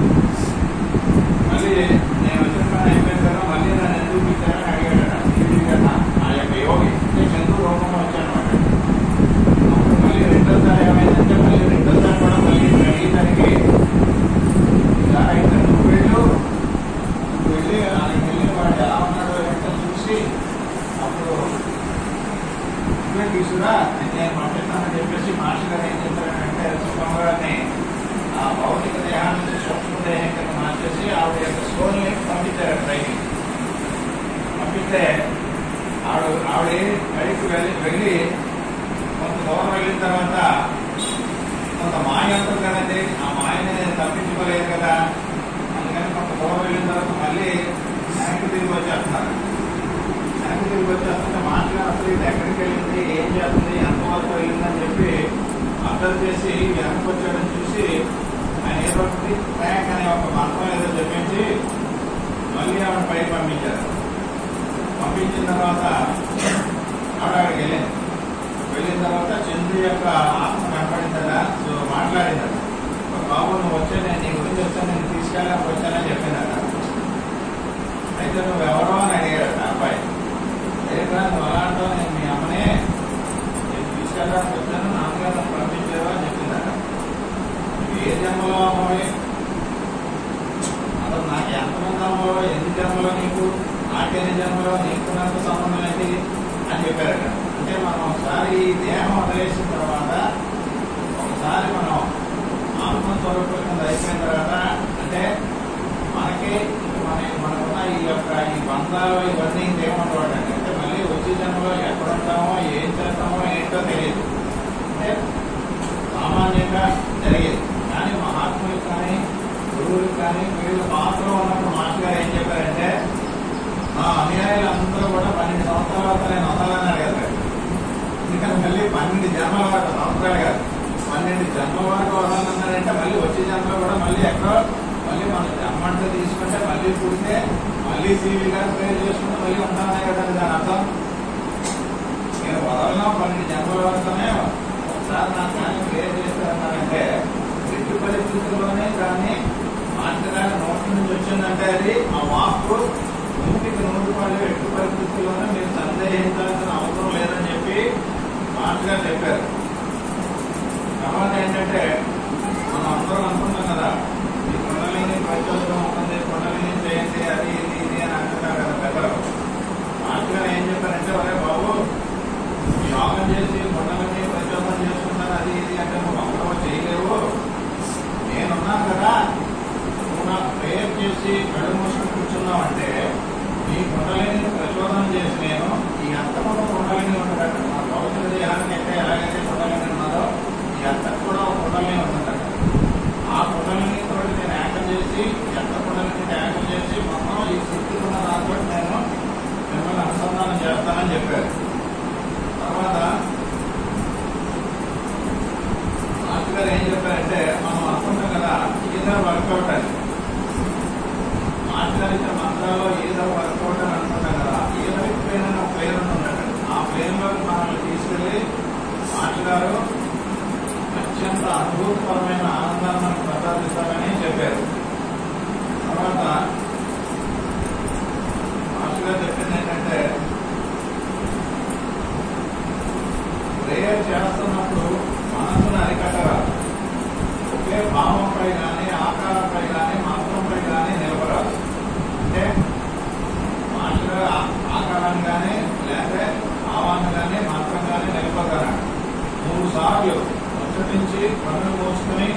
మళ్ళీ నేను వచ్చిన పని అయిపోయిన తర్వాత మళ్ళీ నన్ను ఎందుకు పిలిచారని అడిగాడట ఆ యొక్క యోగి. చంద్రు రూపంలో వచ్చానమాట. అప్పుడు మళ్ళీ రెండోసారి ఏమైందంటే మళ్ళీ రెండోసారి కూడా మళ్ళీ అడిగేసరికి ఇలా అయితే నువ్వు వెళ్ళి ఆయనకి వెళ్ళి వాడు ఎలా ఉన్నాడో ఏంటో చూసి అప్పుడు నువ్వే తీసుకురా నేను పంపిస్తానని చెప్పేసి మాస్టర్ గారు ఏం చేశారంటే సుఖంగారిని ఆ భౌతిక దేహాన్ని నుంచి సూక్ష్మ దేహం కింద మార్చేసి ఆవిడ యొక్క సోల్ని పంపించారు ట్రైనింగ్. పంపిస్తే ఆవిడ బయటకు వెళ్ళి కొంత దూరం వెళ్ళిన తర్వాత కొంత మాయ ఉంటుంది కదండి, ఆ మాయని తప్పించుకోలేదు కదా, అందుకని కొంత దూరం వెళ్ళిన తర్వాత మళ్ళీ వెనక్కి తిరిగి వచ్చేస్తున్నారు. వెనక్కి తిరిగి వచ్చేస్తుంటే మాటగా అసలు ఇది ఎక్కడికి వెళ్ళింది, ఏం చేస్తుంది, ఎంతవరకు వెళ్ళిందని చెప్పి అబ్జర్వ్ చేసి వెనక్కి వచ్చాడని చూసి ఆయన ఏదో ట్రాక్ అనే ఒక మంత్రం ఏదో చెప్పించి మళ్ళీ ఆవిడ పైకి పంపించారు. పంపించిన తర్వాత ఆవిడ అక్కడికి వెళ్ళిన తర్వాత చంద్రు యొక్క ఆత్మ కనపడిందా, సో మాట్లాడిందట, బాబు నువ్వు వచ్చే నేను నీ గురించి వచ్చాను, నేను తీసుకెళ్ళడానికి వచ్చానని చెప్పిందట. అయితే నువ్వు ఎవరో అని అడిగాడట అబ్బాయి. లేదా నువ్వు అలా అంటావు, నేను మీ అమ్మనే, నేను తీసుకెళ్ళడానికి వచ్చాను, నాన్నగారు పంపించారు అని చెప్పిందట. ఏ జన్మలో అమ్మవి, అసలు నాకు ఎంతమంది అమ్మలో, ఎన్ని జన్మలో నీకు, నాకెన్ని జన్మలో, నీకు నాకు సంబంధం ఏంటి అని చెప్పారట. అంటే మనం ఒకసారి ఈ దేహం వదిలేసిన తర్వాత ఒకసారి మనం ఆత్మస్వరూపం కింద అయిపోయిన తర్వాత అంటే మనకి మనకున్న ఈ యొక్క ఈ బంధాలు ఇవన్నీ ఏమంటాడండి అంటే మళ్ళీ వచ్చే జన్మలో ఎక్కడ ఉంటామో ఏం చేస్తామో ఏంటో తెలియదు. అంటే సామాన్యంగా జరిగేది. కానీ మహాత్ములకు కానీ గురువులకు కానీ వీళ్ళు పాత్రలో ఉన్నప్పుడు మాస్టర్ గారు ఏం చెప్పారంటే ఆ అనుయాయులు అందరూ కూడా 12 సంవత్సరాల వరకు నేను వదలన్నారు కదా, ఎందుకంటే మళ్ళీ 12 జన్మల వరకు, సంవత్సరాలు కాదు 12 జన్మల వరకు వదలన్నారంటే మళ్ళీ వచ్చే జన్మలో కూడా మళ్ళీ ఎక్కడో మళ్ళీ మన జన్మ అంటే తీసుకుంటే మళ్ళీ పుడితే మళ్ళీ సీవీ గారు ప్రేర్ చేసుకుంటే మళ్ళీ ఉంటానే కదండి దాని అర్థం. నేను వదలనా 12 జన్మల వరకునే ఒకసారి నాకు కానీ ప్రేర్ చేస్తారన్నారంటే ఎట్టి పరిస్థితుల్లోనే కానీ మాస్టర్ గారి నోటి నుంచి వచ్చిందంటే అది ఆ వాక్కు 100% ఎట్టి పరిస్థితుల్లోనే మీరు సందేహించాల్సిన అవసరం లేదని చెప్పి మాస్టర్ గారు చెప్పారు. ఏంటంటే మనం అందరం అనుకుంటాం కదా, ఈ కొండలిని ప్రచోదనం ఉంటుంది, కొండలిని చేయండి, అది ఇది అని అంటున్నారు కదా పెద్దలు. మాస్టర్ గారు ఏం చెప్పారంటే, ఒరే బాబు యోగం చేసి కొండలని ప్రచోదనం చేసుకుంటాను అది ఇది అంటే నువ్వు అందరూ చేయలేవు, నేనున్నాను కదా, నువ్వు నాకు ప్రేయర్ చేసి కళ్ళు మూసుకుని కూర్చున్నావు అంటే ఈ కొండలిని ప్రచోదనం చేసి నేను ఈ అంతకుండా కొండలిని ఉంటుందట. మా భౌతిక దేహానికి అయితే ఎలాగైతే కొండలిని ఉన్నదో ఈ అంతకు కూడా ఒక కొండలిని ఉంటుందట. ఆ కొండలిని తోటి నేను యాక్ట్ చేసి ఎంత కొండలిని యాక్ట్ చేసి మొత్తం ఈ స్థితి ఉన్న దాంతో నేను మిమ్మల్ని అనుసంధానం చేస్తానని చెప్పారు. తర్వాత మాస్టర్ గారు ఏం చెప్పారంటే, మనం అనుకుంటాం కదా ఏదో వర్కౌట్ అని, మాస్టర్ గారు ఇచ్చిన మంత్రాల్లో ఏదో వర్కౌట్ అని అనుకుంటాం కదా, ఏదో ప్లేన్ అని ఒక ప్లేన్ ఉంటుందట. ఆ ప్లేన్ లోకి మనల్ని తీసుకెళ్లి మాస్టర్ గారు అత్యంత అద్భుతపరమైన ఆనందాన్ని మనకు ప్రసాదిస్తారని చెప్పారు. తర్వాత మాస్టర్ గారు చెప్పింది ఏంటంటే, ప్రేయర్ చేస్తున్నప్పుడు మనసును అరికట్టరాదు, ఒకే భావంపై కానీ ఆకారంపై కానీ మంత్రంపై కానీ నిలబడాలి. అంటే మాస్టర్ గారు ఆకారాన్ని కానీ లేకపోతే భావాన్ని కానీ మంత్రం కానీ నిలబడతారు. 3 సార్లు ముచ్చటించి కన్నులు మూసుకుని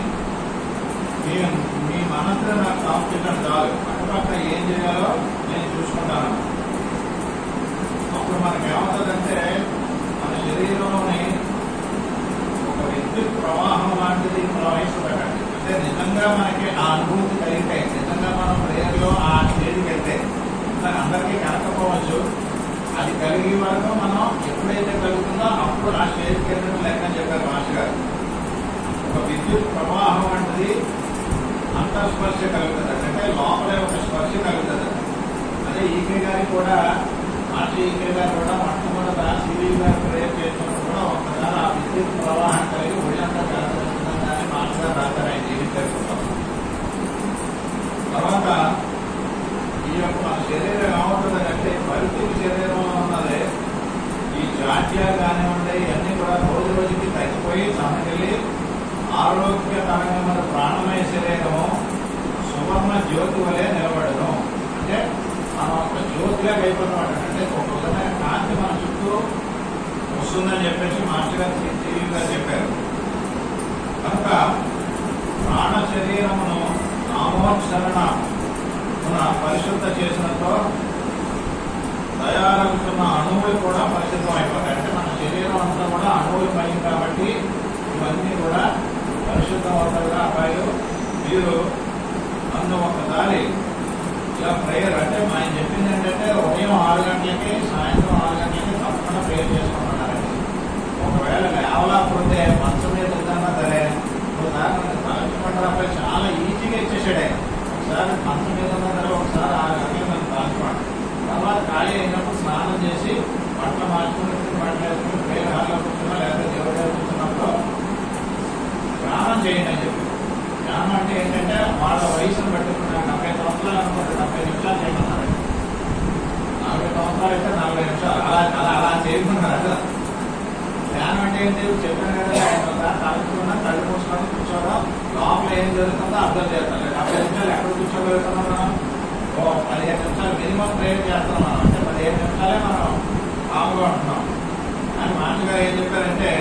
మీ మనసులో నాకు కాంపిటేషన్ చాలు, అటుపక్క ఏం చేయాలో నేను చూసుకుంటాను. అప్పుడు మనకి ఏమవుతుందంటే మన శరీరంలోని ఒక విద్యుత్ ప్రవాహం లాంటిది ప్రవహిస్తుందట. అంటే నిజంగా మనకి ఆ అనుభూతి కలిగితే, నిజంగా మనం ప్రేయర్లో ఆ స్టేజ్కి వెళ్తే అందరికీ కనకపోవచ్చు, అది కలిగే వరకు మనం ఎప్పుడైతే కలుగుతుందో అప్పుడు ఆ స్టేజ్కి వెళ్ళడం లెక్క అని చెప్పారు మాస్టర్ గారు. ఒక విద్యుత్ ప్రవాహం వంటిది అంతఃస్పర్శ కలుగుతుంది, అంటే లోపలే ఒక స్పర్శ కలుగుతుంది. అదే ఈకే గారికి కూడా, మాస్టర్ ఈకే గారు కూడా మొట్టమొదట సివి గారు ప్రేయర్ చేసినప్పుడు కూడా ఒక్కసారి ఆ విద్యుత్ ప్రవాహం కలిగి ఒళ్ళంతా కలుగుతుందని మాస్టర్ గారు రాశారు ఆయన జీవితం. తర్వాత ఈ యొక్క మన శరీరం ఏమవుతుందంటే, పరిస్థితి శరీరంలో ఉన్నది ఈ జాడ్యాలు కానివ్వండి ఇవన్నీ కూడా రోజు రోజుకి తగ్గిపోయి సన్నగిల్లి ఆరోగ్యకరమైన ప్రాణమయ శరీరము సువర్ణ జ్యోతి వలె నిలబడను. అంటే మనం ఒక జ్యోతిగా అయిపోతాం. అంటే ఒక విధమైన కాంతి మన చుట్టూ వస్తుందని చెప్పేసి మాస్టర్ గారు టీవీగా చెప్పారు. కనుక ప్రాణ శరీరమును నామోచ్చరణ పరిశుద్ధ చేసినతో తయారవుతున్న అణువులు కూడా పరిశుద్ధం అయిపోతాయి. అంటే మన శరీరం అంతా కూడా అణువులు పైన కాబట్టి ఇవన్నీ కూడా పరిశుద్ధం అవుతాయి. అబ్బాయిలు మీరు నన్ను ఒకసారి ఇలా ప్రేయర్, అంటే ఆయన చెప్పింది ఏంటంటే ఉదయం 6 గంటలకి సాయంత్రం 6 గంటలకి తప్పకుండా ప్రేయర్ చేసుకుంటున్నారండి. ఒకవేళ లేవలేకపోతే మంచం మీద ఉందన్నా సరే ఒకసారి తలచుకుంటారు. అబ్బాయి చాలా ఈజీగా ఇచ్చేసాడు ఆయన. ఒకసారి మంచం మీద ఉన్నా సరే ఒకసారి 6 గంటలకు నన్ను తలచుకోండి. తర్వాత ఖాళీ అయినప్పుడు స్నానం చేసి బట్టలు మార్చుకుని బట్టలు వేసుకుని ప్రేయర్ హాల్లో కూర్చున్నా లేకపోతే దేవుడి దగ్గర కూర్చున్నప్పుడు ధ్యానం చేయండి అని చెప్పి. ధ్యానం అంటే ఏంటంటే వాళ్ళ వయసును పట్టుకున్నారు. 70 సంవత్సరాలు అనుకుంటే 70 నిమిషాలు చేయమన్నారు. 40 సంవత్సరాలు అయితే 40 నిమిషాలు అలా చేయమన్నారు. ధ్యానం అంటే ఏంటి చెప్పాను కదా, ఆయన తలుచుకున్నా కళ్ళు మూసుకొని కూర్చోవడం, లోపల ఏం జరుగుతుందో అర్థం చేస్తాం. 70 నిమిషాలు ఎక్కడ కూర్చోగలుగుతున్నాం మనం? 15 నిమిషాలు మినిమం ప్రేయర్ చేస్తున్నాం మనం. అంటే 15 నిమిషాలే మనం కాముగా ఉంటున్నాం. అని మాస్టర్ గారు ఏం చెప్పారంటే,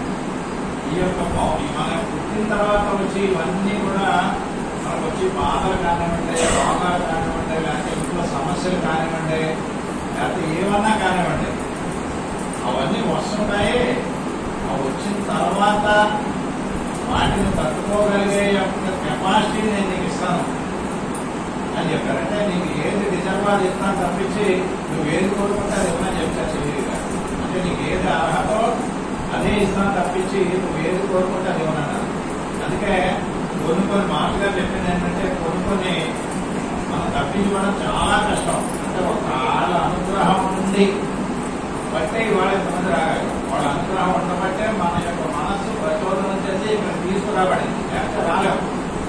ఈ యొక్క మన పుట్టిన తర్వాత వచ్చి ఇవన్నీ కూడా మనకు వచ్చి బాధలు కానివ్వండి, రోగాలు కానివ్వండి, లేకపోతే ఇంట్లో సమస్యలు కానివ్వండి, లేకపోతే ఏమన్నా కానివ్వండి, అవన్నీ వస్తుంటాయి. అవి వచ్చిన తర్వాత వాటిని తట్టుకోగలిగే యొక్క కెపాసిటీ నేను నీకు ఇస్తాను అని చెప్పారంటే, నీకు ఏది రిజర్వ్ అది ఇస్తాను తప్పించి నువ్వు ఏది కోరుకుంటే అది ఇవ్వని చెప్తారు చెల్లిగా. అంటే నీకు ఏది అర్హతో అదే ఇస్తాను తప్పించి నువ్వు ఏది కోరుకుంటే అది ఇవ్వనన్నారు. అందుకే కొన్ని మాటలుగా చెప్పింది ఏంటంటే, కొన్ని మనం తప్పించుకోవడం చాలా కష్టం. అంటే ఒక వాళ్ళ అనుగ్రహం నుండి బట్టే ఇవాళ ఇంతమంది రాగాలి. వాళ్ళ అనుగ్రహం ఉండబట్టే మన యొక్క మనస్సు ప్రచోదనం చేసి ఇక్కడ తీసుకురాబడింది, లేకపోతే రాలేము.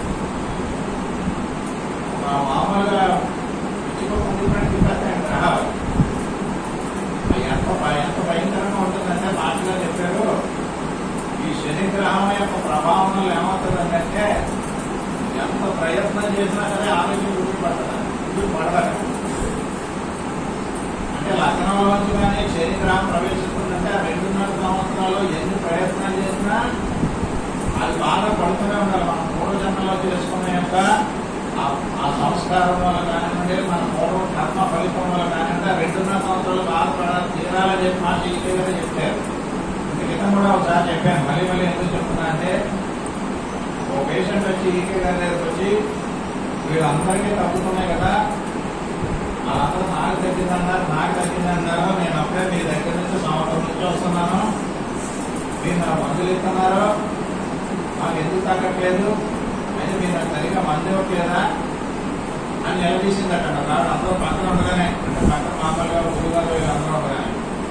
మామూలుగా పిచ్చిపోకుండా రావాలి. ఎంత భయంకరంగా ఉంటుందంటే మాటగా చెప్పారు, ఈ శని శనిగ్రహం యొక్క ప్రభావం వల్ల ఏమవుతుందంటే ఎంత ప్రయత్నం చేసినా సరే ఆరోగ్యం పడతారు. అంటే లగ్నంలోంచి కానీ శనిగ్రహం ప్రవేశిస్తుందంటే 2.5 సంవత్సరాలు ఎన్ని ప్రయత్నాలు చేసినా అది బాగా పడుతూనే ఉండాలి. మనం పూర్వజన్మలో చేసుకున్న యొక్క ఆ సంస్కారం వల్ల కానివ్వండి, మన పూర్వ కర్మ ఫలితం వల్ల కానివ్వండి 2.5 సంవత్సరాలు బాధపడాలి తీరాలని చెప్పి మా టీచర్ గారు చెప్పారు. క్రితం కూడా ఒకసారి చెప్పాను, మళ్ళీ ఎందుకు చెప్తున్నా అంటే ఓ పేషెంట్ వచ్చి ఈకే గారి దగ్గరకు వచ్చి వీళ్ళందరికీ తగ్గుతున్నాయి కదా, వాళ్ళందరూ నాకు తగ్గిందన్నారు, నేను అప్పుడే మీ దగ్గర నుంచి సంవత్సరం నుంచి వస్తున్నాను, మీరు నా మందులు ఇస్తున్నారు, మాకు ఎందుకు తగ్గట్లేదు, అయితే మీరు నాకు సరిగ్గా మందు ఇవ్వట్లేదా అని నిలదీసిందట. కాబట్టి అందరూ పక్కన ఉండగానే, అంటే పక్కన మామూలుగా గురుగారు వీళ్ళందరూ ఉండగానే,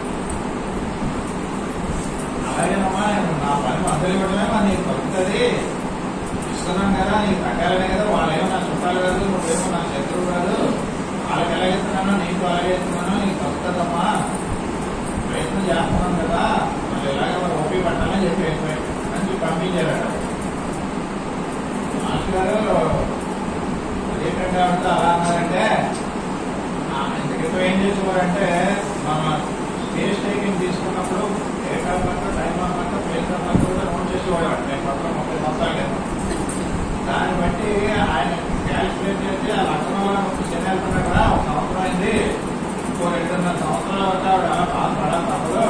అలాగేనమ్మా నేను నా పని మందులు ఇవ్వడమే మరి నీకు తగ్గుతుంది, ఇస్తున్నాను కదా, నీకు తగ్గాలనే కదా, వాళ్ళేమో నా చుట్టాలు కాదు, నువ్వేమో నా శత్రువు కాదు, వాళ్ళకి ఎలాగెత్తున్నానో నీకు అలాగే ఇస్తున్నానో నీకు తగ్గుతుందమ్మా, ప్రయత్నం చేస్తున్నాను కదా, మళ్ళీ ఇలాగే మరి ఓపీ పట్టాలని చెప్పి అని పంపించారట. మాస్టర్ గారు అదేంటంటే అలా అన్నారంటే ఇంత క్రితం ఏం చేసేవారంటే మన స్పేస్ టేకింగ్ తీసుకున్నప్పుడు date of birth, time of birth, place of birth కూడా నోట్ చేసేవాడు. నేను 30 సంవత్సరాలు లేదు. దాన్ని బట్టి ఆయన క్యాలిక్యులేట్ చేసి ఆ లగ్నంలో శని వెళ్తున్నా కదా, 1 సంవత్సరం అయింది, ఇంకో 2.5 సంవత్సరాల వరకు ఆవిడ అలా బాధపడాలి తప్పదు,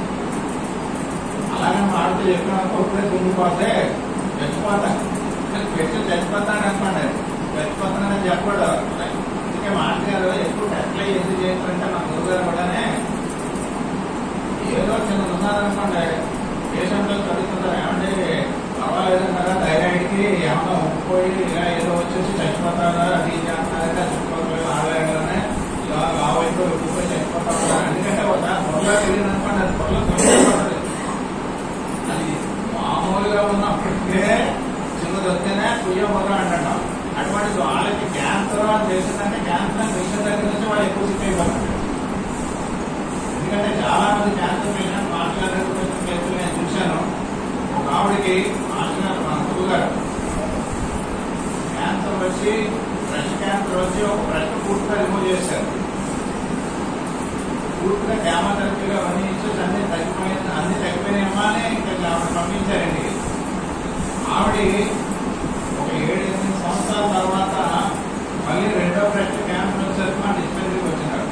అలాగే ఆడితే చెప్పిన కొడుకునే దుండిపోతే చచ్చిపోతాను, చచ్చిపోతాడు అనుకోండి, చచ్చిపోతానని చెప్పాడు. అందుకే మాస్టర్ గారు ఎక్కువ టెస్ట్లు ఎందుకు చేస్తారంటే మా గురుగారు కూడానే ఏదో చిన్న ఉన్నారనుకోండి, పేషెంట్లు చదువుతుంటారు, ఏమంటే పర్వాలేదన్నారా, థైరాయిడ్కి ఏమన్నా ఉప్పిపోయి ఇలా ఏదో వచ్చేసి చచ్చిపోతారా, అది చేస్తున్నారంటే చచ్చిపోతారు, ఆడలేడనే ఇలా లావైపు ఉప్పిపోయి చచ్చిపోతారు. ఎందుకంటే ఒకసారి పొరలో తెలియదు అనుకోండి, అది పొరలో తొలగిపోతుంది. అది మామూలుగా ఉన్నప్పటికే చిన్నది వస్తేనే కుయ్య మొదలు అంటాం. అటువంటి వాళ్ళకి క్యాన్సర్ అని తెలిసిందంటే క్యాన్సర్ విషయం దగ్గర నుంచి వాళ్ళు ఎక్కువ సిక్ అయిపోతారు. ఎందుకంటే చాలా మంది క్యాన్సర్ పేషెంట్ మాస్టర్ గారి కేసులు నేను చూశాను. ఒక ఆవిడికి మాస్టర్ గారు మన గురువు గారు క్యాన్సర్ వచ్చి, బ్రెస్ట్ క్యాన్సర్ వచ్చి ఒక బ్రెస్ట్ పూర్తిగా రిమూవ్ చేశారు. పూర్తిగా క్యామోథెరపీలో అవన్నీ ఇచ్చేసి అన్ని తగ్గిపోయినాయమ్మా అని ఇంకా ఆవిడ పంపించారండి. ఆవిడ ఒక 7-8 సంవత్సరాల తర్వాత మళ్ళీ 2వ బ్రెస్ట్ క్యాన్సర్ వచ్చేసరికి మా డిస్పెన్సరీకి వచ్చినారు.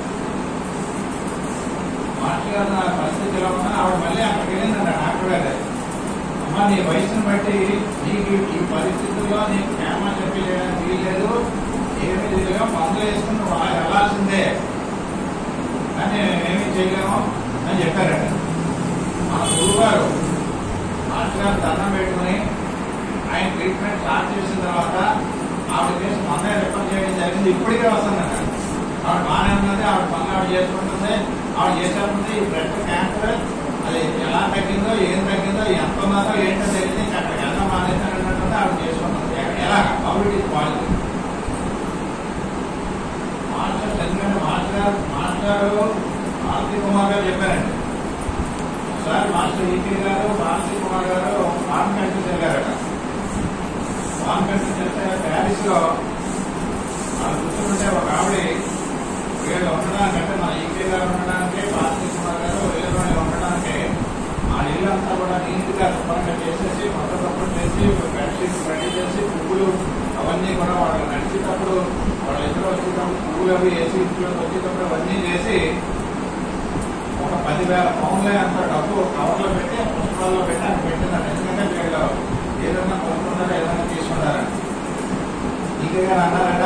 మాస్టర్ గారు నా పరిస్థితి ఎలా ఉన్నా ఆవిడ మళ్ళీ అక్కడికి వెళ్ళిందంట డాక్టర్ గారు. అమ్మ నీ వయసును బట్టి నీకు ఈ పరిస్థితుల్లో నీకు క్యామో చెప్పి చేయడానికి వీల్లేదు, ఏమీ తెలియగా మందులు వేసుకుని వాళ్ళు వెళ్ళాల్సిందే, కానీ మేమేమీ చేయలేము అని చెప్పారట. మా గురువు గారు మాస్టర్ గారు దండం పెట్టుకుని ఆయన ట్రీట్మెంట్ స్టార్ట్ చేసిన తర్వాత ఆవిడ కేసు మొన్నే రిఫర్ చేయడం జరిగింది. ఇప్పటికే వస్తుందట. ఆవిడ బాగానే ఉన్నది, ఆవిడ పనులు ఆవిడ చేసుకుంటుంది, ఆవిడ చేసేస్తుంది. ఈ బ్రెస్ట్ క్యాన్సర్ అది ఎలా తగ్గిందో, ఏం తగ్గిందో, ఎంత ఉన్నదో ఏంటో తెలియదు, అక్కడికి ఎలా మానేసారన్నట్టు ఆవిడ చేసుకుంటుంది. ఎలా పబ్లిక్ ఇస్ క్వాలిటీ మాస్టర్. ఎందుకంటే మాస్టర్ భారతీ కుమార్ గారు చెప్పారండి. ఒకసారి master E K, Bharathi Kumar గారు ఫారెన్ కంట్రీస్ వెళ్ళారట. ఫారెన్ కంట్రీస్ వెళ్తే ప్యారిస్ లో వాళ్ళు కూర్చుంటే ఒక ఆవిడ వీళ్ళు ఉండడానికంటే మన ఈకే గారు ఉండడానికి, భారతీ కుమార్ గారు వీళ్ళు ఉండడానికి ఆ ఇల్లంతా కూడా నీట్ గా శుభ్రంగా చేసేసి కొత్త చేసి బెడ్షీట్స్ రెడీ చేసి పువ్వులు అవన్నీ కూడా వాళ్ళు నడిచేటప్పుడు వాళ్ళ ఇద్దరు వచ్చేటప్పుడు పువ్వులు అవి వేసి ఇంట్లోకి వచ్చేటప్పుడు అవన్నీ చేసి ఒక 10,000 పౌండ్లే అంత డబ్బు కవర్లో పెట్టి పుస్తకాల్లో పెట్టి అని పెట్టిందంట. ఎందుకంటే వీళ్ళు ఏదైనా కొనుక్కుంటారా, ఏదైనా తీసుకుంటారా. ఈకే గారు అన్నారట,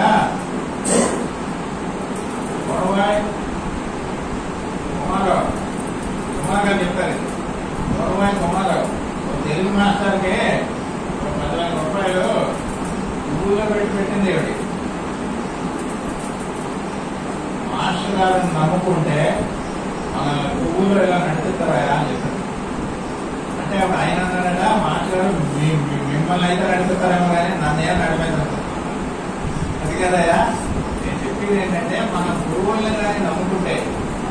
కుమార్ గారు చెప్పారు, కుమార్ తెలుగు మాస్టర్కి 10,000 రూపాయలు పువ్వుల్లో పెట్టింది ఏమిటి. మాస్టర్ గారిని నమ్ముకుంటే మన పువ్వులు ఇలా నడుపుతారా అని చెప్పారు. అంటే అప్పుడు ఆయన అన్నాడట, మాస్టర్ గారు మిమ్మల్ని అయితే నడుపుతారేమో కానీ నన్ను ఏం నడిపేస్తారు. అది కదయా నేను చెప్పేది ఏంటంటే, మన గురువుల్ని కానీ నమ్ముకుంటే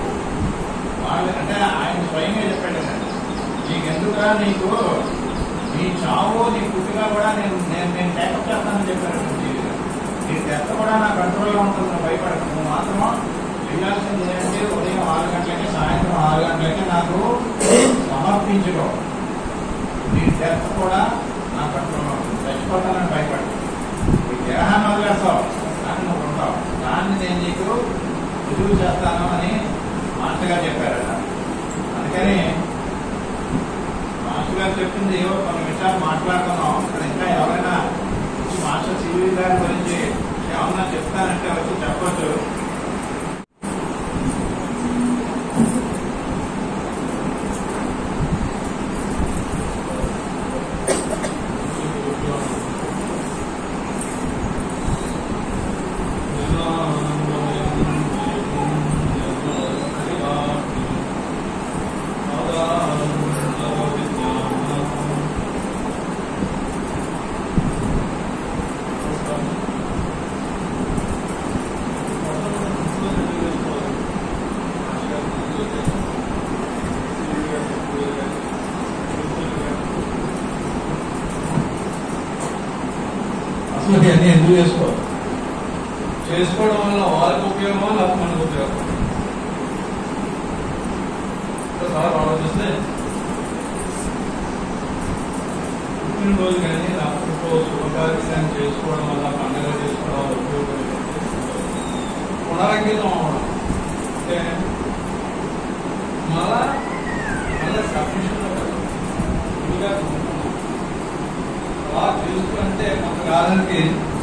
వాళ్ళు అంటే ఆయన స్వయంగా చెప్పాడు, నీకు ఎందుకురా నీకు నీ చావు నీ పుట్టిగా కూడా నేను టేకప్ చేస్తానని చెప్పాను. నీ డెత్ కూడా నా కంట్రోల్లో ఉంటుంది, నువ్వు భయపడకు. నువ్వు మాత్రం చేయాల్సింది ఏంటంటే ఉదయం 6 గంటలకి సాయంత్రం 6 గంటలకి నాకు సమర్పించుకో. నీ డెత్ కూడా నా కంట్రోల్లో ఉంటుంది. చచ్చిపోతానని భయపడకు. ఈ దేహాన్ని వదిలేస్తావు కానీ నువ్వు ఉంటావు. దాన్ని నేను నీకు రుజువు చేస్తాను అని మాస్టర్ గారు చెప్పారట. అందుకని మాస్టర్ గారు చెప్పింది ఏవో కొన్ని విషయాలు మాట్లాడుతున్నాం. ఇక్కడ ఇంకా ఎవరైనా మాస్టర్ సివి గారి గురించి ఏమన్నా చెప్తానంటే వచ్చి చెప్పచ్చు. అసలు అన్ని ఎందుకు చేసుకోవాలి? చేసుకోవడం వల్ల వాళ్ళకి ఉపయోగమా లేకపోతే మనకు ఉపయోగం? ఒకసారి ఆలోచిస్తే పుట్టినరోజు కానీ లేకపోతే శుభకార్యం చేసుకోవడం వల్ల, పండుగ చేసుకోవడం వల్ల ఉపయోగం పునరంకితం అవడం అంటే మళ్ళా సఫిషియెంట్ అలా చేసుకుంటే కొంతకాలానికి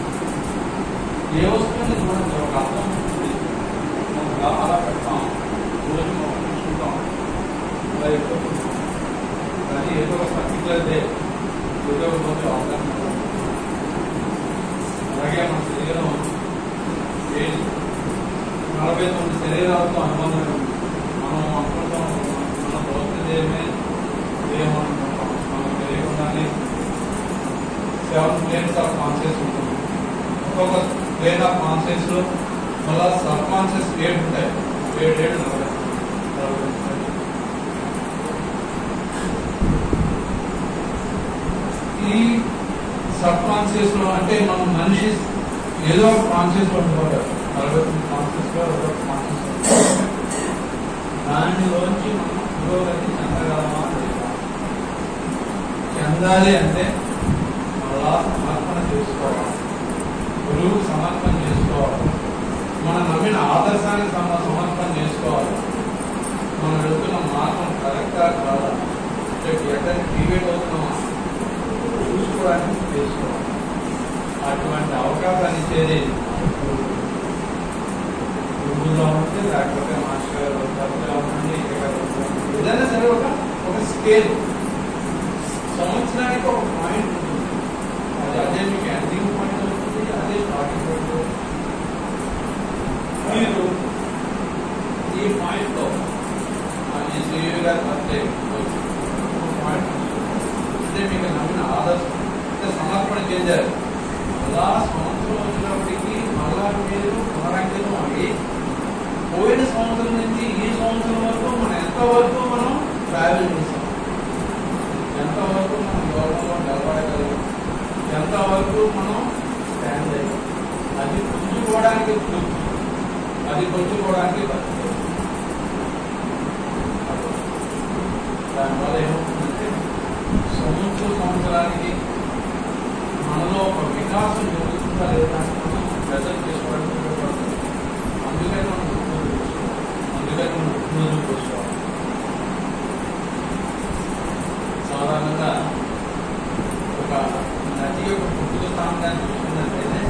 ఏ వస్తువుని చూడండి ఒక అర్థం ఉంటుంది. మనం అలా పెడతాం, రోజు మనం చూసుకుంటాం, అలా అయిపోతుంది. కానీ ఏదో ఒక పర్టికులర్ డే ఏదో ఒక రోజు అవకాశం. అలాగే మన శరీరం 49 శరీరాలతో అనుబంధం ఉంది. మనం అనుకుంటాం మన భౌతికదేమే ఏమనుకుంటాం. మనం తెలియకుండానే 7 planes ఆఫ్ కాన్షియస్ ఉంటుంది. ఒక్కొక్క ప్లేన్ ఆఫ్ కాన్షియస్ లో మళ్ళా సబ్ కాన్షియస్ 7 ఉంటాయి. 7 ఈ సబ్ కాన్షియస్ లో అంటే మనం మనిషి ఏదో ఒక కాన్షియస్ లో ఉంటున్నారు. 49 కాన్షియస్ లో ఏదో ఒక కాన్షియస్ దానిలోంచి మనం పురోగతి చెందగలమా? చెందాలి అంటే మళ్ళా సమర్పణ చేసుకోవాలి, గురువు సమర్పణ చేసుకోవాలి, మనం నమ్మిన ఆదర్శానికి సమర్పణ చేసుకోవాలి. మనం వెళ్తున్న మార్గం కరెక్టా కాదా, ఎక్కడ డివేట్ అవుతున్నామా చూసుకోవడానికి చేసుకోవాలి. అటువంటి అవకాశాన్ని ఇచ్చేది గురువుగా ఉంటే, లేకపోతే మాస్టర్ గారు ఉండండి, ఏదైనా సరే ఒక స్కేల్ సంవత్సరానికి ఒక పాయింట్ ఉంటుంది. అదే మీకు ఎండింగ్ పాయింట్ అవుతుంది, అదే స్టార్టింగ్ పాయింట్ అవుతుంది. మీరు ఈ పాయింట్ లో ఈ శ్రీవి గారి బర్త్డే పాయింట్ అంటే మీకు నమ్మిన ఆదర్శం అంటే సమర్పణ చెందారు. అలా సంవత్సరం వచ్చినప్పటికీ మళ్ళా మీరు పునరంకితం అవి పోయిన సంవత్సరం నుంచి ఈ సంవత్సరం వరకు మనం ఎంతవరకు మనం ట్రావెల్ చేసాం, ఎంతవరకు మనం యోగంలో నిలబడగలిగాం, ఎంతవరకు మనం స్టాండ్ అయ్యాం, అది పుంజుకోవడానికి అది పుంజుకోవడానికి బతుకు. దానివల్ల ఏమవుతుందంటే సంవత్సరానికి మనలో ఒక వికాసం జరుగుతుందా లేదా మనం మెజర్ చేసుకోవడానికి ఉపయోగపడుతుంది. అందుకని మనం పుట్టినరోజు చేసుకోవాలి. సాధారణంగా ఒక నది యొక్క పుట్టుక స్థానాన్ని చూసుకున్నట్లయితే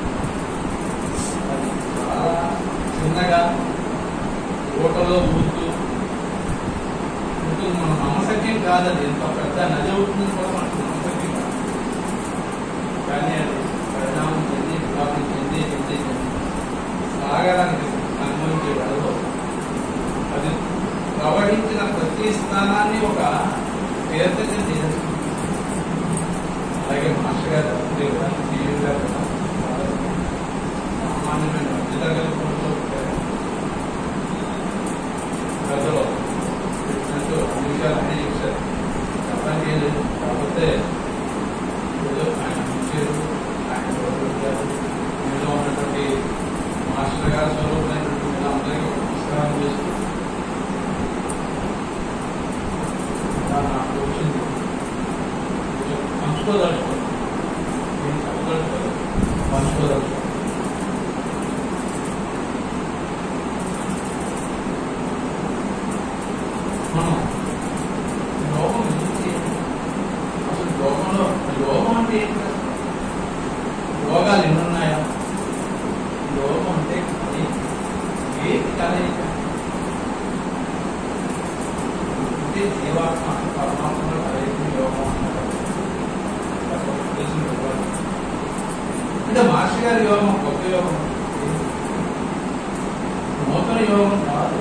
అది చాలా చిన్నగా ఓటలో ఊరుతూ ఉంటుంది. మన నమ్మశక్యం కాదు, అది ఎంత పెద్ద నది అవుతుందని కూడా మనకు నమ్మశక్యం కాదు. కానీ అది పరిణామం చెంది వికాసం చెంది సాగరానికి అనుభవించే వెళ్ళదు. అది ప్రవహించిన ప్రతి స్థానాన్ని ఒక తీర్థం చేస్తుంది. అలాగే మాస్టర్ గారు జీవి గారు సామాన్యమైన మధ్యతరగతి ప్రజలు అన్ని విషయాలు అన్నీ చూశారు. చెప్పడానికి ఏం లేదు. కాకపోతే పంచుకోదలుచుకోవాలి. దీన్ని చెప్పదలుచుకోవాలి, పంచుకోదలుచుకోవాలి. మనం యోగం గురించి అసలు యోగంలో యోగం అంటే ఏంటి? యోగాలు ఎన్ని ఉన్నాయా? యోగం అంటే ఏంటి కలయిక? అంటే జీవాత్మ పరమాత్మ కలయిక యోగం అంటారు. అంటే మహర్షి గారి యోగం గొప్ప యోగం, నూతన యోగం కాదు.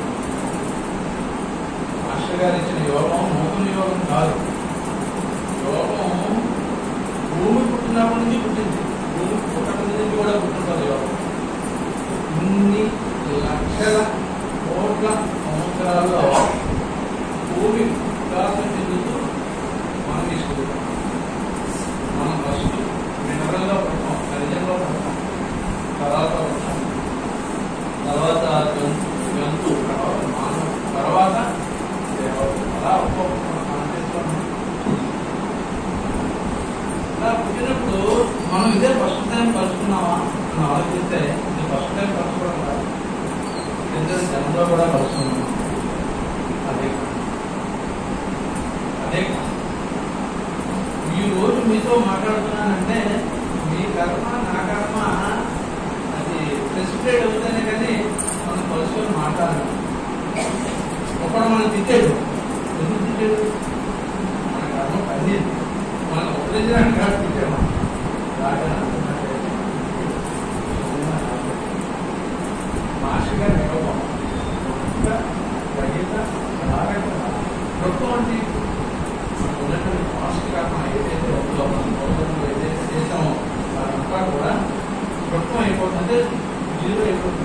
మహర్షి గారు ఇచ్చిన యోగం నూతన యోగం కాదు. యోగం భూమి పుట్టినప్పటి నుంచి పుట్టింది, భూమి పుట్టక నుంచి కూడా పుట్టింటుంది యోగం. ఇన్ని లక్షల కోట్ల సంవత్సరాల్లో భూమి వికాసం చెందుతూ మనం తీసుకుంటాం. మనం ఫస్ట్ మినరల్లో పడతాం, ఖనిజంలో పడతాం, తర్వాత వృక్షం, తర్వాత జంతు, తర్వాత మానవ, తర్వాత అలా అలా పుట్టినప్పుడు మనం ఇదే ఫస్ట్ టైం కలుసుకున్నామా అని ఆలోచిస్తే ఇది ఫస్ట్ టైం కలుసుకోవడం కాదు, ఇద్దరు జనంలో కూడా కలుసుకున్నాం. అదే అదే ఈ రోజు మీతో మాట్లాడుతున్నానంటే మీ కర్మ నా కర్మ అది ప్రెసిడెంట్ అవుతానే కానీ మనం కలుసుకొని మాట్లాడాలి. ఒకడు మనం తిట్టాడు, ఎందుకు తిట్టాడు? మన కర్మ పని మనం ఉపయోగించడానికి కాదు తిట్టాము. మహర్షి గారు వృత్తం అంటే ఉన్నటువంటి మాస్టి కర్మ ఏదైతే ఉందో మనం ఏదైతే చేసామో అదంతా కూడా వృత్తం అయిపోతుందంటే జీరో అయిపోతుంది.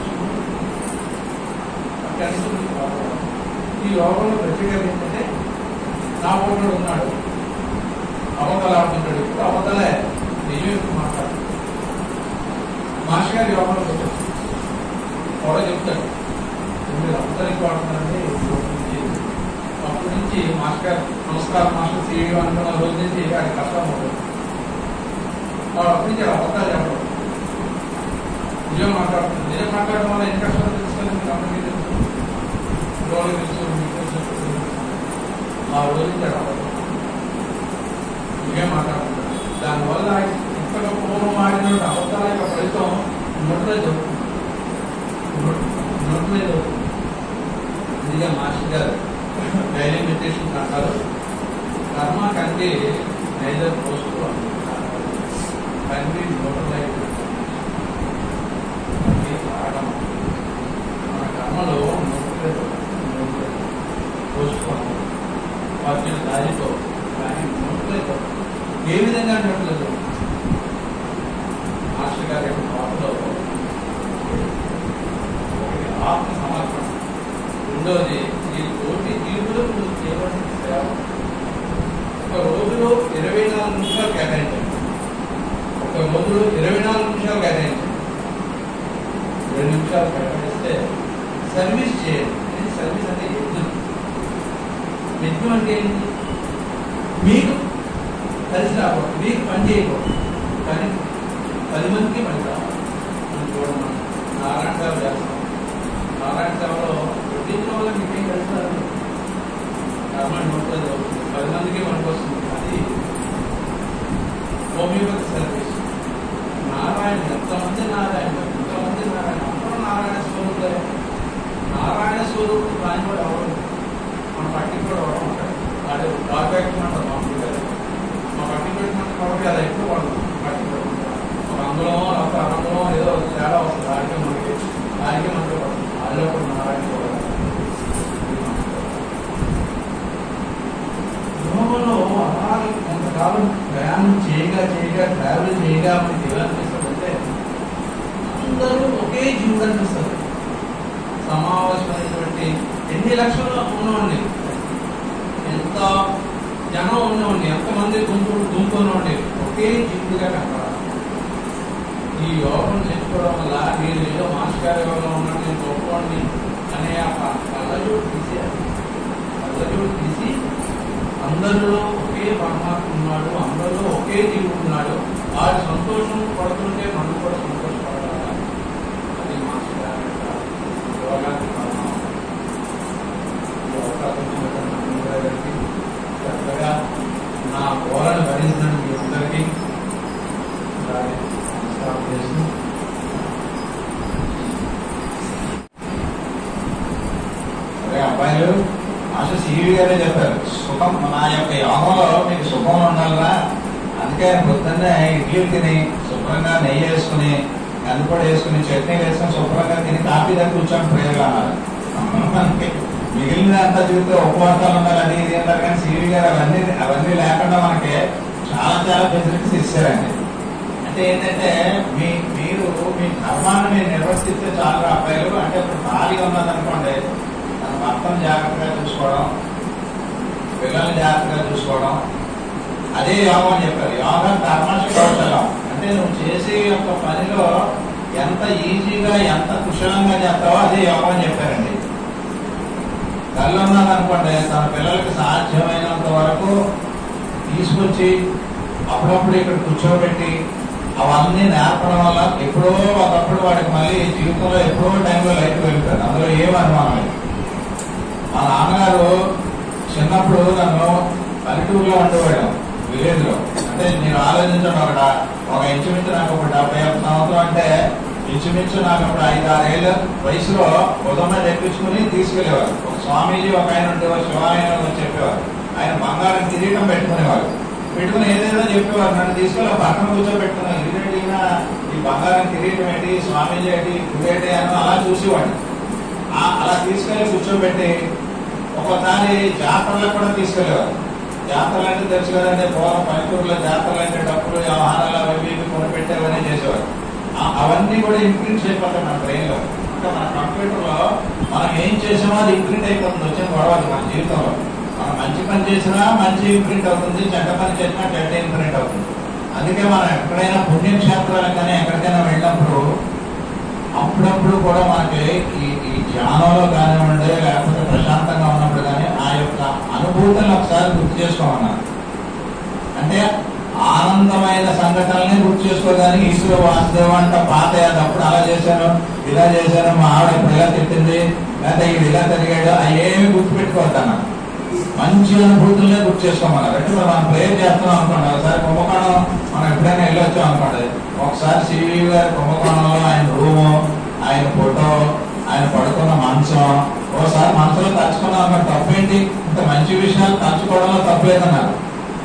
ఈ యోగంలో ప్రత్యేకత ఏంటంటే నా పోటీ ఉన్నాడు, అవతల ఆడుతుంటాడు. ఇప్పుడు అవతలే నిజం ఎక్కువ మాట్లాడు. మహర్షి గారి యోగంలో పెట్టాడు, కూడా చెప్తాడు మీరు అవతలకి వాడుతున్నారంటే అప్పటి నుంచి మాస్టర్ గారు నమస్కారం మాస్టర్ సీఈఓ అనుకున్న రోజు నుంచి అది కష్టం అవుతుంది. వాడు అప్పటి నుంచి అవతల చెప్పడం, నిజం మాట్లాడుతుంది. నిజం మాట్లాడడం వల్ల ఎన్ని కష్టాలు తెలుస్తుంది మీకు అందరికీ తెలుసు, రోజు తెలుసు, మీకు తెలుసు. ఆ రోజు నుంచి నిజం మాట్లాడుతుంది. దానివల్ల ఇంతగా పూర్వం ఆడిన అవతల యొక్క ఫలితం నోట్లే జరుగుతుంది, నోట్లే జరుగుతుంది. ఇదిగా మాస్టర్ గారు డైలీ మెడిటేషన్ అంటారు. కర్మ కంటే నైదర్ పోస్ట్ కంట్రీ నోటలైజ్ మన కర్మలో పోసుకోవడం వాటిని దారితో కానీ నోట్లేదు. ఏ విధంగా నోట్లేదు? మాస్టర్ గారి యొక్క పాటలో ఒకటి ఆత్మ సమర్పణ, రెండోది ఈ తోటి జీవులకు నువ్వు చేయవలసిన సేవ. ఒక రోజులో 24 నిమిషాలు కేటాయించాలి, ఒక రోజులో 24 నిమిషాలు కేటాయించాలి. 2 నిమిషాలు కేటాయిస్తే సర్వీస్ చేయాలి. సర్వీస్ అంటే యజ్ఞం. యజ్ఞం అంటే ఏంటి? మీకు కలిసి రాకూడదు, మీకు పని చేయకూడదు, కానీ 10 మందికి పని రావాలి. చూడమా నారాయణ సేవ చేస్తాం. నారాయణ సేవలో వడ్డించడం వల్ల మీకేం కలుస్తారు? కర్మ నోట్లేదు, 10 మందికి మనకు వస్తుంది. అది హోమియోపతి సర్వీస్. నారాయణ ఎంతమంది నారాయణ, ఎంతమంది నారాయణ, అందరూ నారాయణ స్వరూపులే. నారాయణ స్వరూపుడు కాని కూడా ఎవరు మన పట్టికి కూడా ఎవరు ఉంటారు. అదే రాజాక్షమంటారు మామూలు గారు. మా పట్టి పెట్టినట్టు కాబట్టి అలా ఎక్కువ వాళ్ళు పట్టి పెట్టుకుంటారు. ఒక అందులో లేకపోతే అనంలో ఏదో తేడా వస్తుంది. దానికే మనకి పడుతుంది. అందులో కూడా నారాయణ కూడా యోగంలో అలాగే కొంతకాలం ప్రయాణం చేయగా ట్రావెల్ చేయగా మనకి ఏమనిపిస్తుందంటే అందరూ ఒకే జీవుడు అనిపిస్తుంది. సమావేశమైనటువంటి ఎన్ని లక్షలు ఉన్నవాడిని, ఎంత జనం ఉన్నవాడిని, ఎంతమంది గుంపు ఉన్నవాడిని ఒకే జీవుడిగా కనపడాలి. ఈ యోగం నేర్చుకోవడం వల్ల నేను ఏదో మాస్టర్ గారి యోగంలో ఉన్నాను, నేను గొప్పవాడిని అనే ఆ కళ్ళజోడు తీసి అందరిలో ఒకే ఒకే పరమాత్మ ఉన్నాడు, అందరిలో ఒకే జీవుడు ఉన్నాడు. వారి సంతోషం పడుతుంటే మనం కూడా సంతోషపడాలి. అది మాస్టర్ గారి యొక్క యోగానికి కారణం. ఈ అవకాశం ఇచ్చినటువంటి అందరూ గారికి చక్కగా నా బోధను భరించిన మీ అందరికీ నమస్కారం చేస్తూ అబ్బాయిలు మాస్టర్ సివి గారే చెప్పారు, సుఖం నా యొక్క యోగంలో మీకు సుఖం ఉండాలరా, అందుకే పొద్దున్నే ఇడ్లీలు తిని శుభ్రంగా నెయ్యి వేసుకుని కందిపొడి వేసుకుని చట్నీలు వేసుకుని శుభ్రంగా తిని కాఫీ దగ్గర కూర్చొని ప్రేయర్లు అన్నారు. మనకి మిగిలిన అంతా చూస్తే ఉపవాసాలు ఉండాలి అది ఇది అన్నారు. కానీ సివి గారు అవన్నీ లేకుండా మనకి చాలా చాలా ఫెసిలిటీస్ ఇచ్చారండి. అంటే ఏంటంటే మీరు మీ ధర్మాన్ని మీరు నిర్వర్తిస్తే చాలా అబ్బాయిలు. అంటే ఇప్పుడు ఖాళీగా ఉన్నదనుకోండి, తన భర్తను జాగ్రత్తగా చూసుకోవడం, పిల్లల్ని జాగ్రత్తగా చూసుకోవడం, అదే యోగం అని చెప్పారు. యోగం కర్మశ కౌశలం. అంటే నువ్వు చేసే యొక్క పనిలో ఎంత ఈజీగా ఎంత కుశలంగా చేస్తావో అదే యోగం అని చెప్పారండి. తల్లి ఉన్నదనుకోండి, తన పిల్లలకి సాధ్యమైనంత వరకు తీసుకొచ్చి అప్పుడప్పుడు ఇక్కడ కూర్చోబెట్టి అవన్నీ నేర్పడం వల్ల ఎప్పుడో ఒకప్పుడు వాడికి మళ్ళీ జీవితంలో ఎప్పుడో టైంలో లైఫ్ వెళ్తారు. అందులో ఏం అనుమానం లేదు. మా నాన్నగారు చిన్నప్పుడు నన్ను పల్లెటూరులో ఉండేవాడు, విలేజ్ లో. అంటే నేను ఆలోచించండి, ఒక ఇంచుమించు నాకు ఒక 70 సంవత్సరం, అంటే ఇంచుమించు నాకు అప్పుడు 5-6 ఏళ్ళ వయసులో ఉదయం మీద ఎక్కించుకుని తీసుకెళ్లేవారు. ఒక స్వామీజీ ఒక ఆయన ఉండేవారు, శివాలయంలో చెప్పేవారు. ఆయన బంగారం కిరీటం పెట్టుకునేవారు. పెట్టుకుని ఏదైనా చెప్పేవారు, నన్ను తీసుకెళ్ళి పక్కన కూర్చోబెట్టుకున్నాను. ఇదేంటినా ఈ బంగారం కిరీటం ఏంటి, స్వామీజీ ఏంటి, గుడేటి అని అలా చూసేవాడిని. అలా తీసుకెళ్లి కూర్చోబెట్టి ఒకసారి జాతరలకు కూడా తీసుకెళ్లేవారు. జాతరలు అంటే తెలుసు కదండి, పూర్వం పల్లెటూరులో జాతరలు అంటే డబ్బులు వ్యవహారాలు అవి ఇవి కొనిపెట్టేవన్నీ చేసేవారు. అవన్నీ కూడా ఇంప్రింట్స్ అయిపోతాయి మన బ్రెయిన్ లో. అంటే మన కంప్యూటర్ లో మనం ఏం చేసామో అది ఇంప్రింట్ అయిపోతుంది. వచ్చిన గొడవ మన జీవితంలో. మనం మంచి పని చేసినా మంచి ఇంప్రింట్ అవుతుంది, చెడ్డ పని చేసినా చెడ్డ ఇంప్రింట్ అవుతుంది. అందుకే మనం ఎక్కడైనా పుణ్యక్షేత్రాలకు కానీ ఎక్కడికైనా వెళ్ళినప్పుడు అప్పుడప్పుడు కూడా మనకి ఈ ధ్యానంలో కానివ్వండి, లేకపోతే ప్రశాంతంగా ఉన్నప్పుడు కానీ ఆ యొక్క అనుభూతులను ఒకసారి గుర్తు చేసుకోమన్నారు. అంటే ఆనందమైన సంఘటనల్ని గుర్తు చేసుకోవడానికి ఈశ్వర వాసుదేవ అంట పాత అప్పుడు అలా చేశాను, ఇలా చేశాను, మా ఆవిడ ఇప్పుడు ఇలా తిట్టింది, లేకపోతే ఇది ఇలా తిరిగాడు, అవి ఏమి గుర్తు పెట్టుకోవద్దన్న మంచి అనుభూతులనే గుర్తు చేసుకోమన్నారు. అంటే మనం ప్రేయర్ చేస్తున్నాం అనుకోండి, ఒకసారి కుంభకోణం మనం ఎప్పుడైనా వెళ్ళొచ్చాం అనుకోండి, ఒకసారి సివి గారి కుంభకోణంలో ఆయన రూము, ఆయన ఫోటో, ఆయన పడుకున్న మంచం, ఒకసారి మనసులో తలుచుకున్నాం అన్నమాట. తప్పేంటి, ఇంత మంచి విషయాలు తలుచుకోవడంలో తప్పలేదన్నారు.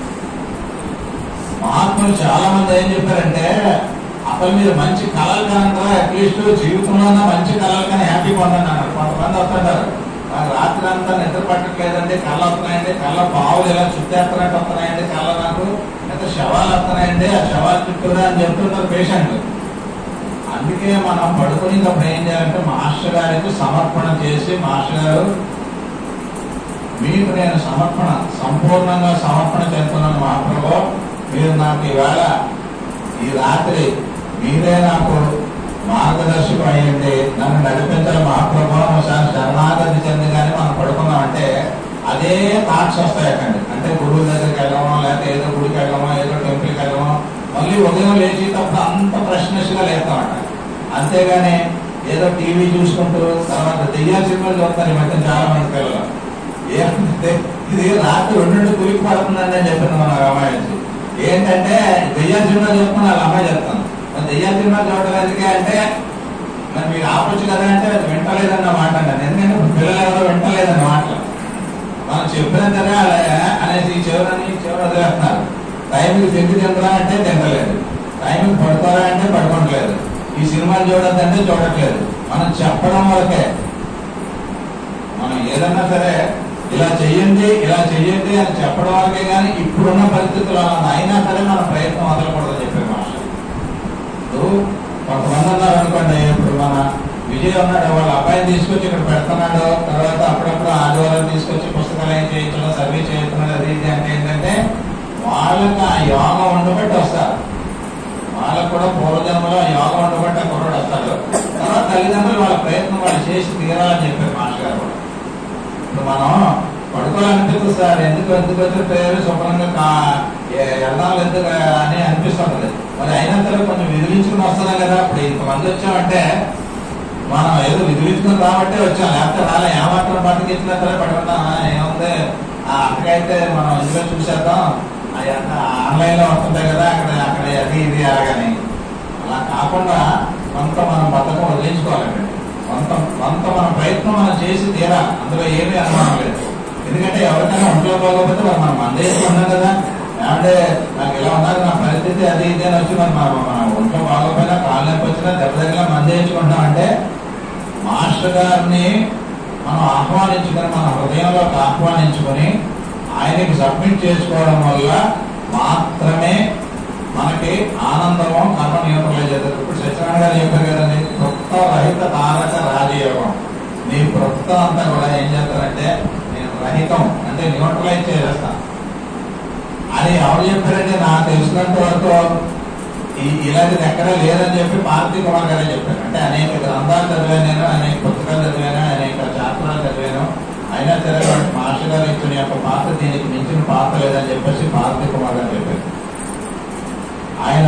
మహాత్ములు చాలా మంది ఏం చెప్పారంటే, అసలు మీరు మంచి కళలు కనుక అట్లీస్ట్ జీవితంలో మంచి కళలు కానీ హ్యాపీగా ఉందని అన్నారు. కొంతమంది వస్తుంటారు, నాకు రాత్రి అంతా నిద్ర పట్టట్లేదండి, కళ్ళు వస్తున్నాయండి, కళ్ళ బావులు ఇలా చుట్టేస్తున్నట్టు వస్తున్నాయండి, కళ్ళ నాకు ఎంత శవాలు వస్తున్నాయండి, ఆ శవాలు చుట్టూరా అని చెప్తుంటారు పేషెంట్లు. అందుకే మనం పడుకునేటప్పుడు ఏం చేయాలంటే మాస్టర్ గారికి సమర్పణ చేసి, మాస్టర్ గారు మీకు నేను సంపూర్ణంగా సమర్పణ చేస్తున్నాను మహాప్రభు. మీరు నాకు ఈవేళ ఈ రాత్రి మీరే నాకు మార్గదర్శకం అయ్యండి, నన్ను నడిపించాలి మహాప్రభు. ఒకసారి శరణాగతి చెంది కానీ మనం పడుకున్నామంటే అదే థాట్స్ వస్తాయండి. అంటే గురువు దగ్గరికి వెళ్ళమో, లేకపోతే ఏదో గుడికి వెళ్ళమో, ఏదో టెంపుల్కి వెళ్ళమో, మళ్ళీ ఉదయం లేచేటప్పుడు అంత ఫ్రెష్నెస్గా లేస్తామంట. అంతేగాని ఏదో టీవీ చూసుకుంటూ తర్వాత దెయ్యాల సినిమాలు చూస్తారు ఈ మధ్య చాలా మంది పిల్లలు. ఏమంటే ఇది రాత్రి 2 కులికి పడుతుందని అని చెప్పింది మన అమ్మాయి. ఏంటంటే దెయ్యాల సినిమా చూసుకుని వాళ్ళ అమ్మాయి చెప్తాను, దెయ్యాల సినిమా చూడలేదు ఎందుకే అంటే మరి మీరు ఆపొచ్చు కదా అంటే అది వింటలేదన్న మాట అండి. ఎందుకంటే పిల్లలు ఎవరో వింటలేదన్న మాటలు మనం చెప్పిన సరే అనేసి చివరి వదిలేస్తున్నారు. టైంకి తింటరా అంటే తింటలేదు, టైంకి పడుకోరా అంటే పడుకోవట్లేదు, ఈ సినిమాలు చూడొద్దంటే చూడట్లేదు. మనం చెప్పడం వరకే. మనం ఏదన్నా సరే ఇలా చెయ్యండి అని చెప్పడం వరకే కానీ ఇప్పుడున్న పరిస్థితులు అలా అయినా సరే మన ప్రయత్నం వదలకూడదని చెప్పారు మాస్టర్. ఇప్పుడు కొంతమంది అన్నారు అనుకోండి, ఇప్పుడు మన విజయ్ ఉన్నాడు, వాళ్ళ అబ్బాయిని తీసుకొచ్చి ఇక్కడ పెడుతున్నాడు, తర్వాత అప్పుడప్పుడు ఆదివారం తీసుకొచ్చి పుస్తకాలయం చేయించడం, సర్వే చేయించడం, అది ఇది అంటే ఏంటంటే వాళ్ళకి ఆ యోగం ఉండబట్టి వస్తారు. వాళ్ళకు కూడా పూర్వజన్మలో ఆ యోగం ఉండబట్టి ఆ కుర్రాడు వస్తాడు. తర్వాత తల్లిదండ్రులు వాళ్ళ ప్రయత్నం వాళ్ళు చేసి తీరాలని చెప్పారు మాస్టర్ గారు కూడా. ఇప్పుడు మనం పడుకోవాలనిపిస్తుంది సార్. ఎందుకు వచ్చే శుభ్రంగా ఎన్నాళ్ళు ఎందుకు అని అనిపిస్తుంటది. మరి అయినా సరే కొంచెం విదిలించుకుని వస్తున్నాం కదా. ఇప్పుడు ఇంతమంది వచ్చామంటే మనం ఏదో విదిలించుకుని రాబట్టే వచ్చాం, లేకపోతే రాలే. ఏమాత్రం బతికించినా సరే పడుకుంటాం. ఏముంది అక్కడికైతే మనం ఇందులో చూసేద్దాం, ఆన్లైన్ లో వస్తుంటాయి కదా, అక్కడ అది ఇది అలాగని. అలా కాకుండా కొంత మనం బతకం వదిలించుకోవాలండి. కొంత మన ప్రయత్నం మనం చేసి తీరా, అందులో ఏమీ అనుమానం లేదు. ఎందుకంటే ఎవరికైనా ఒంట్లో పోకపోతే మనం మందేసుకున్నాం కదా. ఏమంటే నాకు ఇలా ఉన్నది నా పరిస్థితి అది ఇది అని వచ్చి మన ఒంట్లో బాగోపోయినా కాళ్ళు నొప్పి వచ్చినా దెబ్బ దగ్గర మందేసుకుంటాం. అంటే మాస్టర్ గారిని మనం ఆహ్వానించుకొని మన హృదయంలోకి ఆహ్వానించుకొని ఆయనకి సబ్మిట్ చేసుకోవడం వల్ల మాత్రమే మనకి ఆనందము కర్మ న్యూట్రలైజ్ అవుతుంది. ఇప్పుడు సత్యనారాయణ గారు చెప్పారు కదండి, కృత రహిత తారక రాజయోగం. నీ ప్రస్తుతం అంతా కూడా ఏం చేస్తారంటే నేను రహితం అంటే న్యూట్రలైజ్ చేసేస్తాను అని ఎవరు చెప్పారంటే నాకు తెలిసినంత వరకు ఇలాంటిది ఎక్కడా లేదని చెప్పి పార్థీ కుమార్ గారే చెప్పారు. అంటే అనేక గ్రంథాలు చదివాను నేను, అనేక పుస్తకాలు చదివాను, అనేక శాస్త్రాలు చదివాను. అయినా సరే మాస్టర్ గారు ఇచ్చిన యొక్క పాత్ర దీనికి మించిన పాత్ర లేదని చెప్పేసి పార్థీ కుమార్ గారు చెప్పారు. ఆయన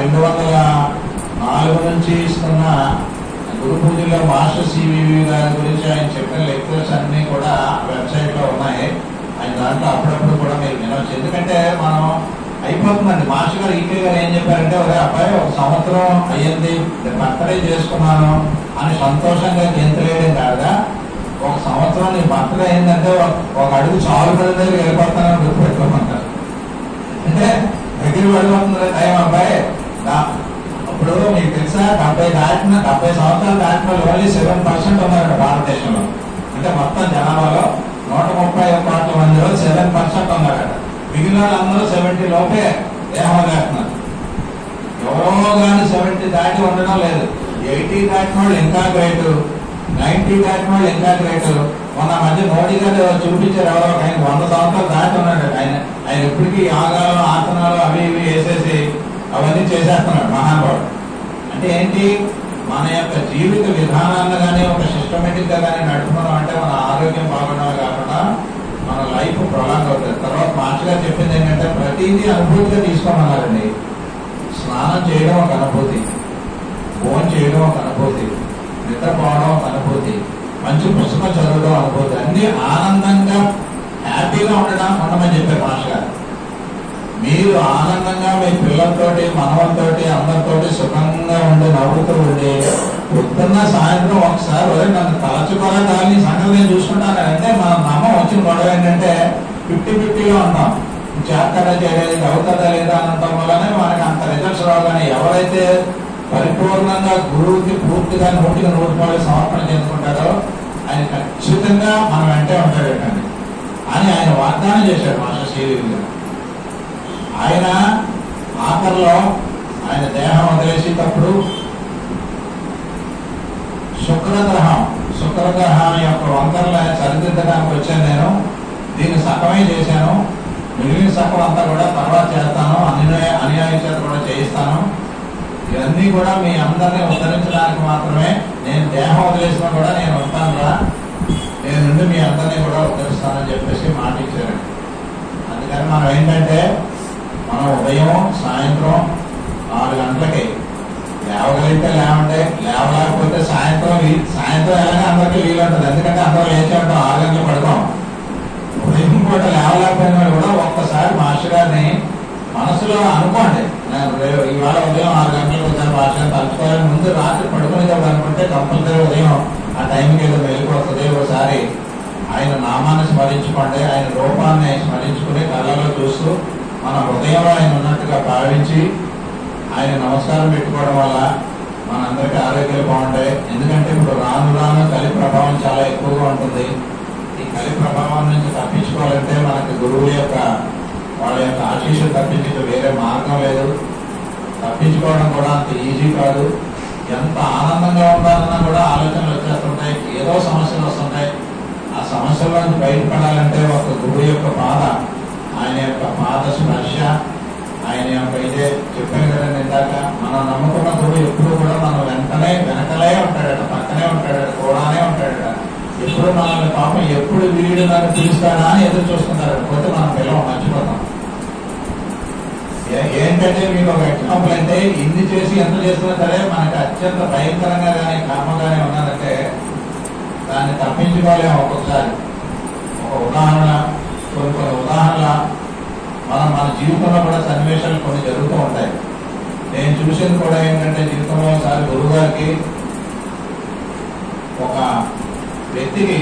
204 నుంచి ఇస్తున్న గురు పూజల్లో మాస్టర్ సివివి గారి గురించి ఆయన చెప్పిన లెక్చర్స్ అన్ని కూడా వెబ్సైట్ లో ఉన్నాయి. ఆయన దాంట్లో అప్పుడప్పుడు కూడా మీరు వినవచ్చు. ఎందుకంటే మనం అయిపోతుందండి. మాస్టర్ గారు ఈకే గారు ఏం చెప్పారంటే, ఒరే అబ్బాయి 1 సంవత్సరం అయ్యింది బర్త్డే చేసుకున్నాను అని సంతోషంగా గెంతలేయడం కాదుగా, 1 సంవత్సరం నీ బర్త్డే అయిందంటే ఒక అడుగు చాలు పడి దగ్గర వెళ్ళిపోతానని గుర్తుపెట్టుకోమంటారు. అంటే దగ్గర పడిపోతుంది టైం అబ్బాయి. అప్పుడు మీకు తెలుసా 70 సంవత్సరాలు దాటిన వాళ్ళు ఓన్లీ 7% ఉన్నారట భారతదేశంలో. అంటే మొత్తం జనాభాలో 131 కోట్ల మందిలో 7% ఉన్నారట. మిగిలిన వాళ్ళందరూ 70 లోపే దేహం చేస్తున్నారు. ఎవరో కానీ 70 దాటి ఉండడం లేదు. 80 దాటిన వాళ్ళు ఇంకా గ్రేట్, 90 దాటిన వాళ్ళు ఇంకా గ్రేట్. మొన్న మధ్య మోడీ గారు చూపించారు, ఎవరో ఆయన 100 సంవత్సరాలు దాటి ఉన్నాడు. ఆయన ఎప్పటికీ యాగాలు ఆసనాలు అవి ఇవి వేసేసి అవన్నీ చేసేస్తున్నాడు మహానుభావుడు. అంటే ఏంటి, మన యొక్క జీవిత విధానాన్ని కానీ ఒక సిస్టమేటిక్ గా కానీ నడుపుకున్నాం అంటే మన ఆరోగ్యం బాగుండమే కాకుండా మన లైఫ్ ప్రొలాంగ్ అవుతుంది. తర్వాత మాస్టర్ గారు చెప్పింది ఏంటంటే ప్రతిదీ అనుభూతిగా తీసుకోమన్నారండి. స్నానం చేయడం ఒక అనుభూతి, ఫోన్ చేయడం ఒక అనుభూతి, నిద్రపోవడం ఒక అనుభూతి, మంచి పుస్తకం చదవడం అనుభూతి. అన్ని ఆనందంగా హ్యాపీగా ఉండమని చెప్పారు మాస్టర్ గారు. మీరు ఆనందంగా మీ పిల్లలతోటి మనవలతోటి అందరితోటి సుఖంగా ఉండి నవ్వుతూ ఉండి పొద్దున్న సాయంత్రం ఒకసారి నన్ను తలచుకోరా దాన్ని సంగతి నేను చూసుకుంటాను అంటే మన నమ్మం వచ్చిన గొడవ ఏంటంటే 50-50లో ఉంటాం. చేస్తాడా చేయలేదు, అవుతుందా లేదా అనటం వల్లనే మనకి అంత రిజల్ట్స్ రావు. కానీ ఎవరైతే పరిపూర్ణంగా గురువుకి పూర్తిగా 100% సమర్పణ చెందుకుంటారో ఆయన ఖచ్చితంగా మన వెంటే ఉంటాడేటండి అని ఆయన వాగ్దానం చేశాడు మాస్టర్ శ్రీదేవి గారు. ఆయన ఆఖరిలో ఆయన దేహం వదిలేసేటప్పుడు శుక్రగ్రహం యొక్క వంకరలు సరిదిద్దడానికి వచ్చాను. నేను దీన్ని సగమే చేశాను, మిగిలిన సగం అంతా కూడా తర్వాత చేస్తాను, అనుయాయుల చేత కూడా చేయిస్తాను. ఇవన్నీ కూడా మీ అందరినీ ఉద్ధరించడానికి మాత్రమే. నేను దేహం వదిలేసినా కూడా నేను ఉంటాను రా, నేను నుండి మీ అందరినీ కూడా ఉద్ధరిస్తానని చెప్పేసి మాట ఇచ్చారు. అందుకని మనం ఏంటంటే మనం ఉదయం సాయంత్రం 4 గంటలకి లేవగలిగితే లేవంటే, లేవలేకపోతే సాయంత్రం ఎలాగే అందరికీ వీలు ఉంటుంది. ఎందుకంటే అందరూ లేచే ఉంటాం, 6 గంటలు పడతాం. ఉదయం కూడా లేవలేకపోయిన వాళ్ళు కూడా ఒక్కసారి మాస్టర్ గారిని మనసులో అనుకోండి, ఇవాళ ఉదయం 6 గంటలకు వచ్చాను మాస్టర్ గారిని తలుచుకోవాలని. ముందు రాత్రి పడుకునేటప్పుడు అనుకుంటే కంపల్సరీ ఉదయం ఆ టైంకి ఏదో వెళ్ళిపోతుంది. ఒకసారి ఆయన నామాన్ని స్మరించుకోండి, ఆయన రూపాన్ని స్మరించుకుని కళ్ళలో చూస్తూ మన హృదయంలో ఆయన ఉన్నట్టుగా భావించి ఆయన నమస్కారం పెట్టుకోవడం వల్ల మనందరికీ ఆరోగ్యాలు బాగుంటాయి. ఎందుకంటే ఇప్పుడు రాను కలి ప్రభావం చాలా ఎక్కువగా ఉంటుంది. ఈ కలి ప్రభావం నుంచి తప్పించుకోవాలంటే మనకి గురువుల యొక్క వాళ్ళ యొక్క ఆశీస్సులు తప్పించి వేరే మార్గం లేదు. తప్పించుకోవడం కూడా అంత ఈజీ కాదు. ఎంత ఆనందంగా ఉండాలన్నా కూడా ఆలోచనలు వచ్చేస్తుంటాయి, ఏదో సమస్యలు వస్తుంటాయి. ఆ సమస్యల నుంచి బయటపడాలంటే ఒక గురువు యొక్క బాధ, ఆయన యొక్క పాద స్పర్శ, ఆయన యొక్క ఇదే చెప్పాను కదండి ఇందాక, మనం నమ్ముకున్న గురువు ఎప్పుడు కూడా మనం వెనకలే ఉంటాడట, పక్కనే ఉంటాడట, కూడానే ఉంటాడట. ఎప్పుడు మనల్ని పాపం ఎప్పుడు వీడు నన్ను పిలుస్తానా అని ఎదురు చూస్తున్నారు. పోతే మనం పిల్లలు మర్చిపోతాం. ఏంటంటే మీకు ఒక ఎగ్జాంపుల్ అంటే ఇన్ని చేసి ఎంత చేసినా సరే మనకి అత్యంత భయంకరంగా కానీ కర్మగానే ఉన్నదంటే దాన్ని తప్పించుకోలేము. ఒక్కొక్కసారి ఒక ఉదాహరణ, కొన్ని ఉదాహరణల మన జీవితంలో కూడా సన్నివేశాలు కొన్ని జరుగుతూ ఉంటాయి. నేను చూసింది కూడా ఏంటంటే జీవితంలో ఒకసారి గురువు గారికి ఒక వ్యక్తికి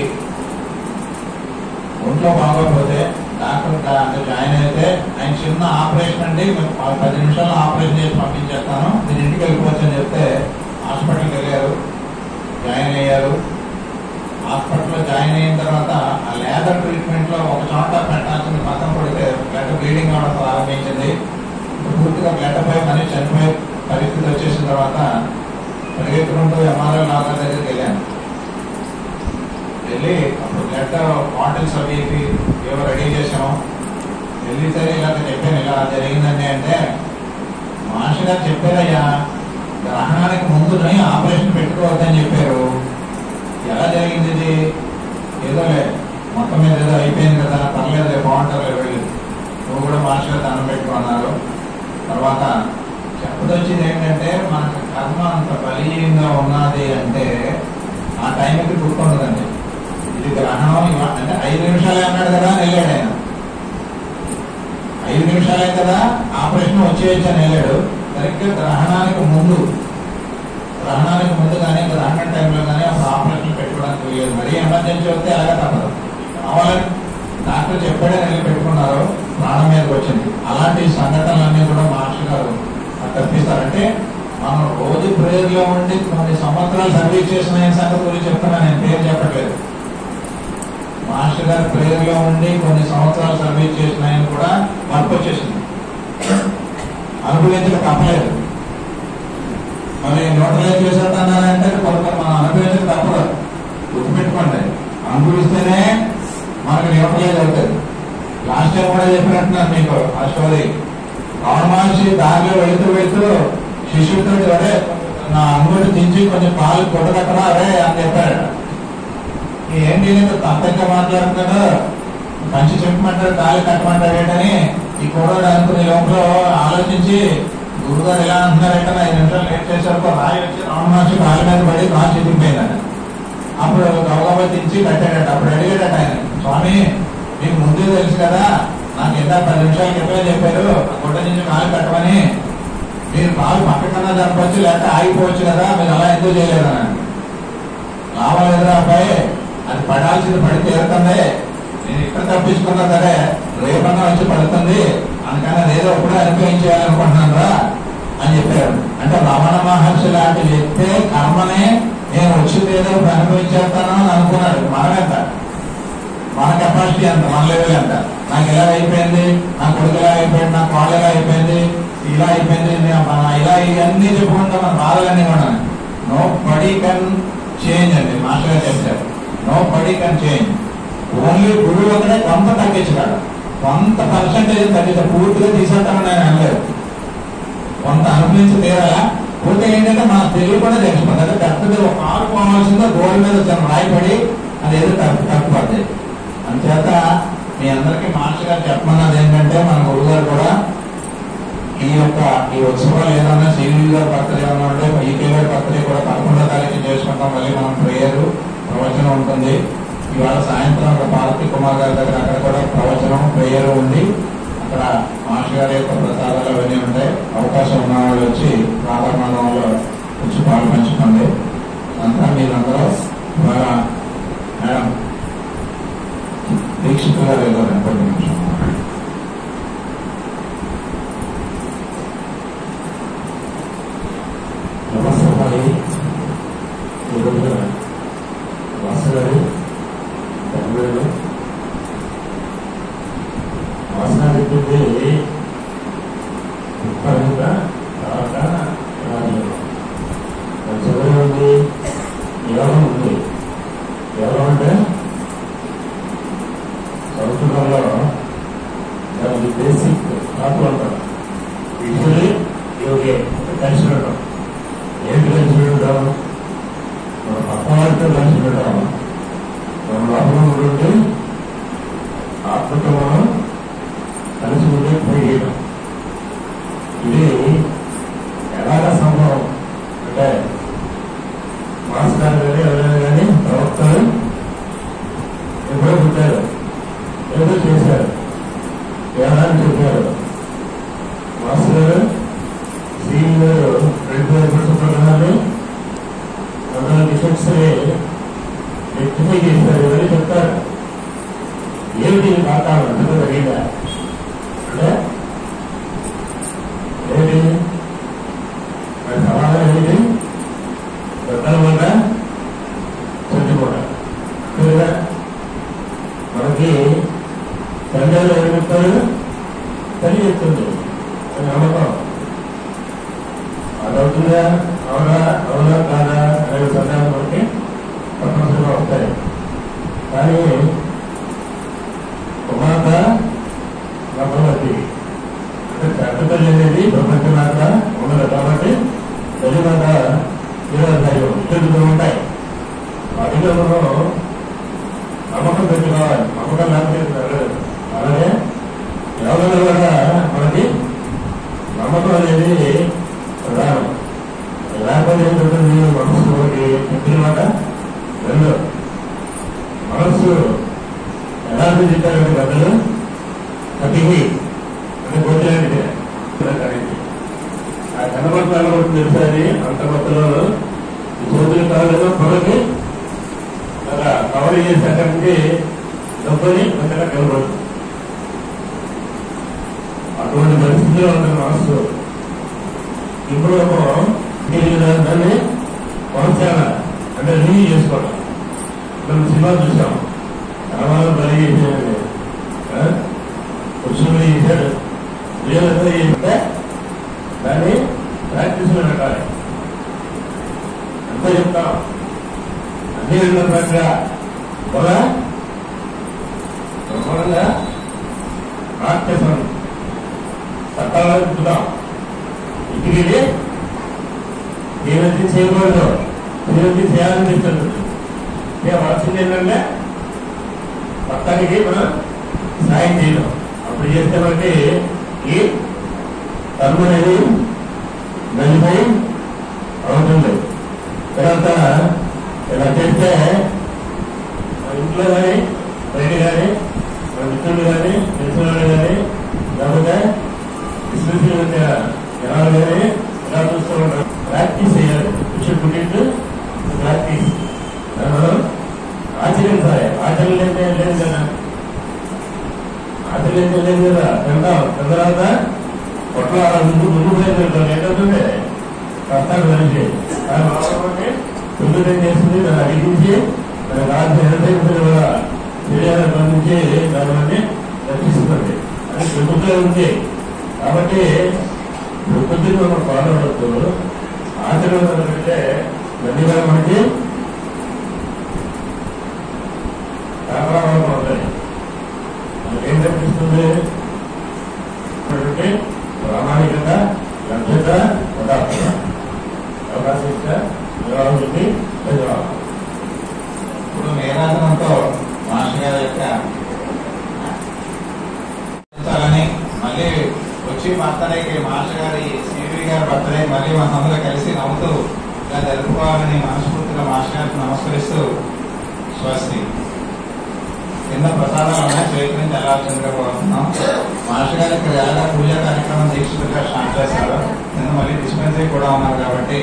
ఒంట్లో బాగోకపోతే డాక్టర్ జాయిన్ అయితే ఆయన చిన్న ఆపరేషన్ అండి 10 నిమిషాల్లో ఆపరేషన్ చేసి పంపించేస్తాను, మీరు ఇంటికి వెళ్ళిపోవచ్చు అని చెప్తే హాస్పిటల్కి వెళ్ళారు, జాయిన్ అయ్యారు. హాస్పిటల్లో జాయిన్ అయిన తర్వాత ఆ లేదర్ ట్రీట్మెంట్ లో ఒక చోట పెట్టాల్సింది పక్కన పడితే బ్లడ్ బ్లీడింగ్ అవడం ప్రారంభించింది. పూర్తిగా బ్లడ్ పై మనిషి చనిపోయే పరిస్థితి వచ్చేసిన తర్వాత పరిగెత్తుకుంటూ ఎంఆర్ఐ డాక్టర్ దగ్గరికి వెళ్ళాను. వెళ్ళి అప్పుడు బ్లడ్ బాటిల్స్ అవి ఏవో రెడీ చేసాము. వెళ్ళి సరే ఇలా చెప్పాను, ఇలా జరిగిందండి అంటే మహర్షి గారు చెప్పారయ్యా గ్రహణానికి ముందు ఆపరేషన్ పెట్టుకోవద్దని చెప్పారు. ఎలా జరిగింది ఇది? ఏదోలే మొత్తం మీద ఏదో అయిపోయింది కదా, పర్లేదు బాగుంటారు వెళ్ళి నువ్వు కూడా మహర్షి గారు దండం పెట్టుకున్నారు. తర్వాత చెప్పదొచ్చింది ఏంటంటే మనకు కర్మ అంత బలీయంగా ఉన్నది అంటే ఆ టైంకి గుర్తుండదండి. ఇది గ్రహణం అంటే 5 నిమిషాలే అన్నాడు కదా అని వెళ్ళాడు ఆయన. 5 నిమిషాలే కదా ఆపరేషన్ వచ్చేయచ్చు అని వెళ్ళాడు. సరిగ్గా గ్రహణానికి ముందు కానీ గ్రహణం టైంలో కానీ అప్పుడు ఆపరేషన్ పెట్టుకోవడానికి వీలేదు. మరీ ఎమర్జెన్సీ వస్తే అలాగే తప్పదు, కావాలని డాక్టర్ చెప్పాడని వెళ్ళి పెట్టుకున్నారు, ప్రాణం మీదకి వచ్చింది. అలాంటి సంఘటనలన్నీ కూడా మహర్షి గారు తప్పిస్తారంటే మనం రోజు ప్రేయర్లో ఉండి కొన్ని సంవత్సరాలు సర్వీస్ చేసిన సంగతి గురించి చెప్తున్నాను, నేను పేరు చెప్పట్లేదు. మహర్షి గారు ప్రేయర్లో ఉండి కొన్ని సంవత్సరాలు సర్వీస్ చేసిన ఆయన కూడా మార్పు వచ్చేసింది, అనుభవించక తప్పలేదు. మరి న్యూట్రలైజ్ చేసేస్తున్నారంటే కొంత మనం అనుభవించక తప్పదు, గుర్తుపెట్టుకోండి. అనుభవిస్తేనే మనకు న్యూట్రలైజ్ అవుతుంది. లాస్ట్ టైం కూడా చెప్పినట్టున్నాను మీకు ఆ స్టోరీ. రావణ మహర్షి దారిలో వెళుతూ శిష్యుడితో అరే నా అంగుడు దించి కొంచెం పాలు కొట్టకట్టరా అరే అని చెప్పాడు. ఏంటి తప్పంగా మాట్లాడుతున్నాడు, మంచి చెప్పమంటాడు కాలు కట్టమంటాడు ఏంటని ఈ కుర్రాడు అనుకునే లోపల ఆలోచించి గురుగారు ఎలా అంటున్నారంటే 5 నిమిషాలు లేట్ చేసేసరికి రాయి వచ్చి రావణ మహర్షి కాళ్ళ మీద పడి కాలు చితికిపోయిందట. అప్పుడు గౌరవ దించి కట్టాడట. అప్పుడు అడిగాడట ఆయన, స్వామి మీకు ముందే తెలుసు కదా, నాకు ఎంత 10 నిమిషాల క్రితమే చెప్పారు గుడ్డ నుంచి కాలు కట్టమని, మీరు కాలు పక్కకన్నా జరపచ్చు లేకపోతే ఆగిపోవచ్చు కదా, మీరు అలా ఎందుకు చేయలేదన్నా. రావాలేదురా అబ్బాయి, అది పడాల్సింది పడి తీరుతుంది, నేను ఇక్కడ తప్పించుకున్నా సరే రేపన్నా వచ్చి పడుతుంది, అందుకని అదేదో కూడా అనుభవించేయాలనుకుంటున్నాను రా అని చెప్పారు. అంటే రమణ మహర్షి లాంటి చెప్తే కర్మనే నేను వచ్చింది ఏదో అనుభవించేస్తాను అని అనుకున్నాడు. మనమెంత, మన కెపాసిటీ అంత, మన లెవెల్ ఎంత, నాకు ఎలా అయిపోయింది, నా కొడుకు ఎలా అయిపోయింది, నా కాళ్ళు ఎలా అయిపోయింది, ఇలా అయిపోయింది, ఇలా ఇవన్నీ చెప్పుకుంటాం మన బాధలన్నీ కూడా. నో బడీ కెన్ చేంజ్ అండి మాస్టర్ గారు చెప్పారు. Nobody can change, only గురువు ఒకటే కొంత తగ్గించగలడు, కొంత పర్సెంటేజ్ తగ్గితే పూర్తిగా తీసేస్తామని నేను అనలేదు. కొంత అనుభవించి తీరాలా. పూర్తిగా ఏంటంటే మనకు తెలియకుండా తెలిసిపోతుంది. అంటే పెద్దది ఒక కారు పోవాల్సిందో గోడ మీద వచ్చిన రాయిపడి అది ఏదో తప్పుపడుతుంది. అందుచేత మీ అందరికీ మాస్టర్ గారు చెప్పమన్నది ఏంటంటే మన గురుగారు కూడా ఈ ఉత్సవాలు ఏదన్నా శ్రీవి గారి బర్త్డే ఏమన్నా ఉంటే ఈకే గారి బర్త్డే కూడా 11వ తారీఖు చేసుకుంటాం. మళ్ళీ మనం ప్రేయర్ ప్రవచనం ఉంటుంది. ఇవాళ సాయంత్రం ఒక పార్వతి కుమార్ గారి దగ్గర అక్కడ కూడా ప్రవచనం ప్రేయర్ ఉంది. అక్కడ మాస్టర్ గారి యొక్క ప్రసాదాలు అవన్నీ ఉంటాయి. అవకాశం ఉన్న వాళ్ళు వచ్చి రాధామాధవంలో వచ్చి పాలు పంచుకోండి. అంతా మీరందరూ ఇవాళ మేడం దీక్షితులు గారు ఏదో 2 నిమిషం. నమస్కారం. ఈరోజు వాసు గారు బెంగళూరు వాసనాధిపతి ఉత్పన్నంగా తర్వాత చదువు ఉంది, యోగం ఉంది. యోగం అంటే సంస్కృతంలో దానికి బేసిక్ ధాతులు అంటారు. యూజువల్లీ యోగే కలిసి ఉండటం. ఏంటి కలిసి ఉండటం? మన పక్క వారితో కలిసి ఉండటం, మన లోపల ఉంటే ఆత్మతో మనం కలిసి ఉండే చేయడం. ఇది ఎలాగ సంభవం అంటే మాస్టర్ కానీ ఎవరైనా కానీ ప్రవక్తలు ఎప్పుడో పుట్టారు, ఏదో చేశారు, ఎలా అని చెప్పారు. మాస్టర్ గారు సీఎం గారు 2000 ప్రకారాలు అందులో డిఫెక్ట్స్ రెక్టిఫై చేశారు. ఇవన్నీ చెప్తారు. ఏమిటి కాకాలు అంతగా జరిగిందా అంటే ఏమిటి మరి సమాధానం ఏమిటి? పెద్దల వల్ల చచ్చిపోవడం కదా. మనకి తండ్రి ఎవరు చెప్తారు? తల్లి చెప్తుంది నమ్మకం. అదవుతుందా అవునా అవునా కాదా అనే సందేహం మనకి తప్పనిసరిగా వస్తాయి. కానీ కుమార్త గర్భవతి అంటే పెద్ద తల్లి అనేది ప్రపంచమాత ఉండదు. కాబట్టి తల్లి మాట ఇద్దరు ఉంటాయి. వాటిలో మనం నమ్మకం పెట్టుకోవాలి. నమ్మకం లేకపోతే అలాగే ఎవరైనా కూడా మనకి నమ్మకం అనేది ప్రధానం. లేకపోతే ఏంటంటే మనసు ఒకటి చెప్పిన మాట రెండు మనస్సు ఎలాంటి చెప్పారంటే పెద్దలు కటింగ్ అంటే కోట్లాంటిది. ఆ కనబట్టాలు కూడా తెలిసారి అంత మొత్తంలో కోతులు కావాలేదో పొరకి అలా కవర్ చేసేటంటే డబ్బుని అంతగా కనబడుతుంది. అటువంటి పరిస్థితిలో ఉంటుంది మనస్సు. ఇప్పుడు దాన్ని కొనసాగ అంటే రివ్యూ చేసుకోవడం. మనం సినిమా చూసాం, రామాయణం బలి చేసేది కృష్ణుడు చేశాడు. రియల్ చేస్తే దాన్ని ప్రాక్టీస్ లో పెట్టాలి. ఎంత చెప్తాం అన్ని విన్న ప్రక్రియ కూడా బ్రహ్మాండంగా రాక్షసం చట్టాలు చెప్తాం. ఇంటికి ఏమైతే చేయకూడదు, ఏమైతే చేయాలని చెప్తుంది. వచ్చింది ఏంటంటే పక్కనికి మనం సాయం చేయడం. అప్పుడు చేస్తే మనకి ఈ కర్మ అనేది నలిపై అవుతుంది. తర్వాత ఇలా చేస్తే మన ఇంట్లో కానీ బయట కానీ మన మిత్రులు కానీ తెలిసిన వాళ్ళు కానీ లేకపోతే విశ్లేషణ జనాలు కానీ ఇలా చూస్తూ ఉంటారు. ప్రాక్టీస్ చేయాలి. ప్రాక్టీస్ మనం ఆచరించాలి. ఆచరణ లేదు కదా, ఆచరణ లేదు కదా. తింటాం తర్వాత పొట్ల ముందు పోయింది ఏంటంటే కష్టాలు కలిసి ముందు చేస్తుంది. దాన్ని అడిగించి దానికి కావాల్సిన ఎంటర్టైన్మెంట్ కూడా శరీరాన్ని బంధించి దానివన్నీ రక్షిస్తుంది. అది ప్రకృతిలో ఉంది. కాబట్టి ప్రకృతిని మనం ఫాలో అవుతూ ఆచరణ అంటే ఇవన్నీ కూడా మనకి వ్యాపారం అవుతాయి. మనకి ఏం కనిపిస్తుంది అంటే ప్రామాణికంగా లభ్యత పదార్థం అవకాశం ఇచ్చా చెప్పి ఇప్పుడు మేరాసనంతో మాస్టర్ గారి యొక్క మళ్ళీ వచ్చి బర్త్డేకి మాస్టర్ గారి శ్రీవి గారి బర్త్డే మళ్ళీ మనందరూ కలిసి నవ్వుతూ ఇలా జరుపుకోవాలని మనస్ఫూర్తిగా మాస్టర్ గారికి నమస్కరిస్తూ స్వస్తి. కింద ప్రసాదాలు ఉన్నాయి, చేతి నుంచి ఎలా చంద్రపోతున్నాం. మాస్టర్ గారు ఇక్కడ ఎలా పూజా కార్యక్రమం దీక్షితులుగా స్టార్ట్ చేస్తారు. కింద మళ్ళీ డిస్పెన్సరీ కూడా ఉన్నారు కాబట్టి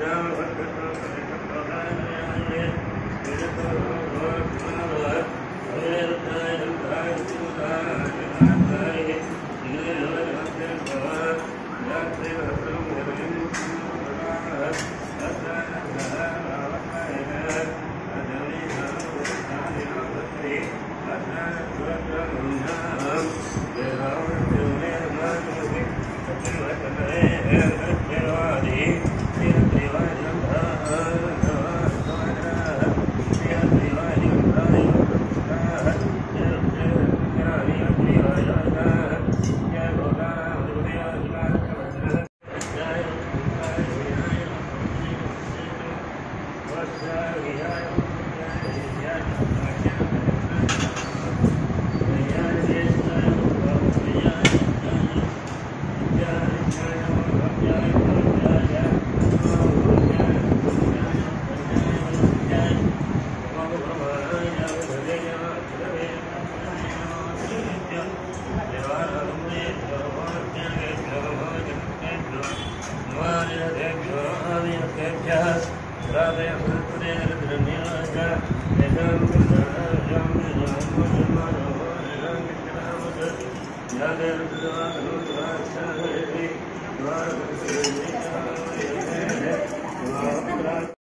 Yeah.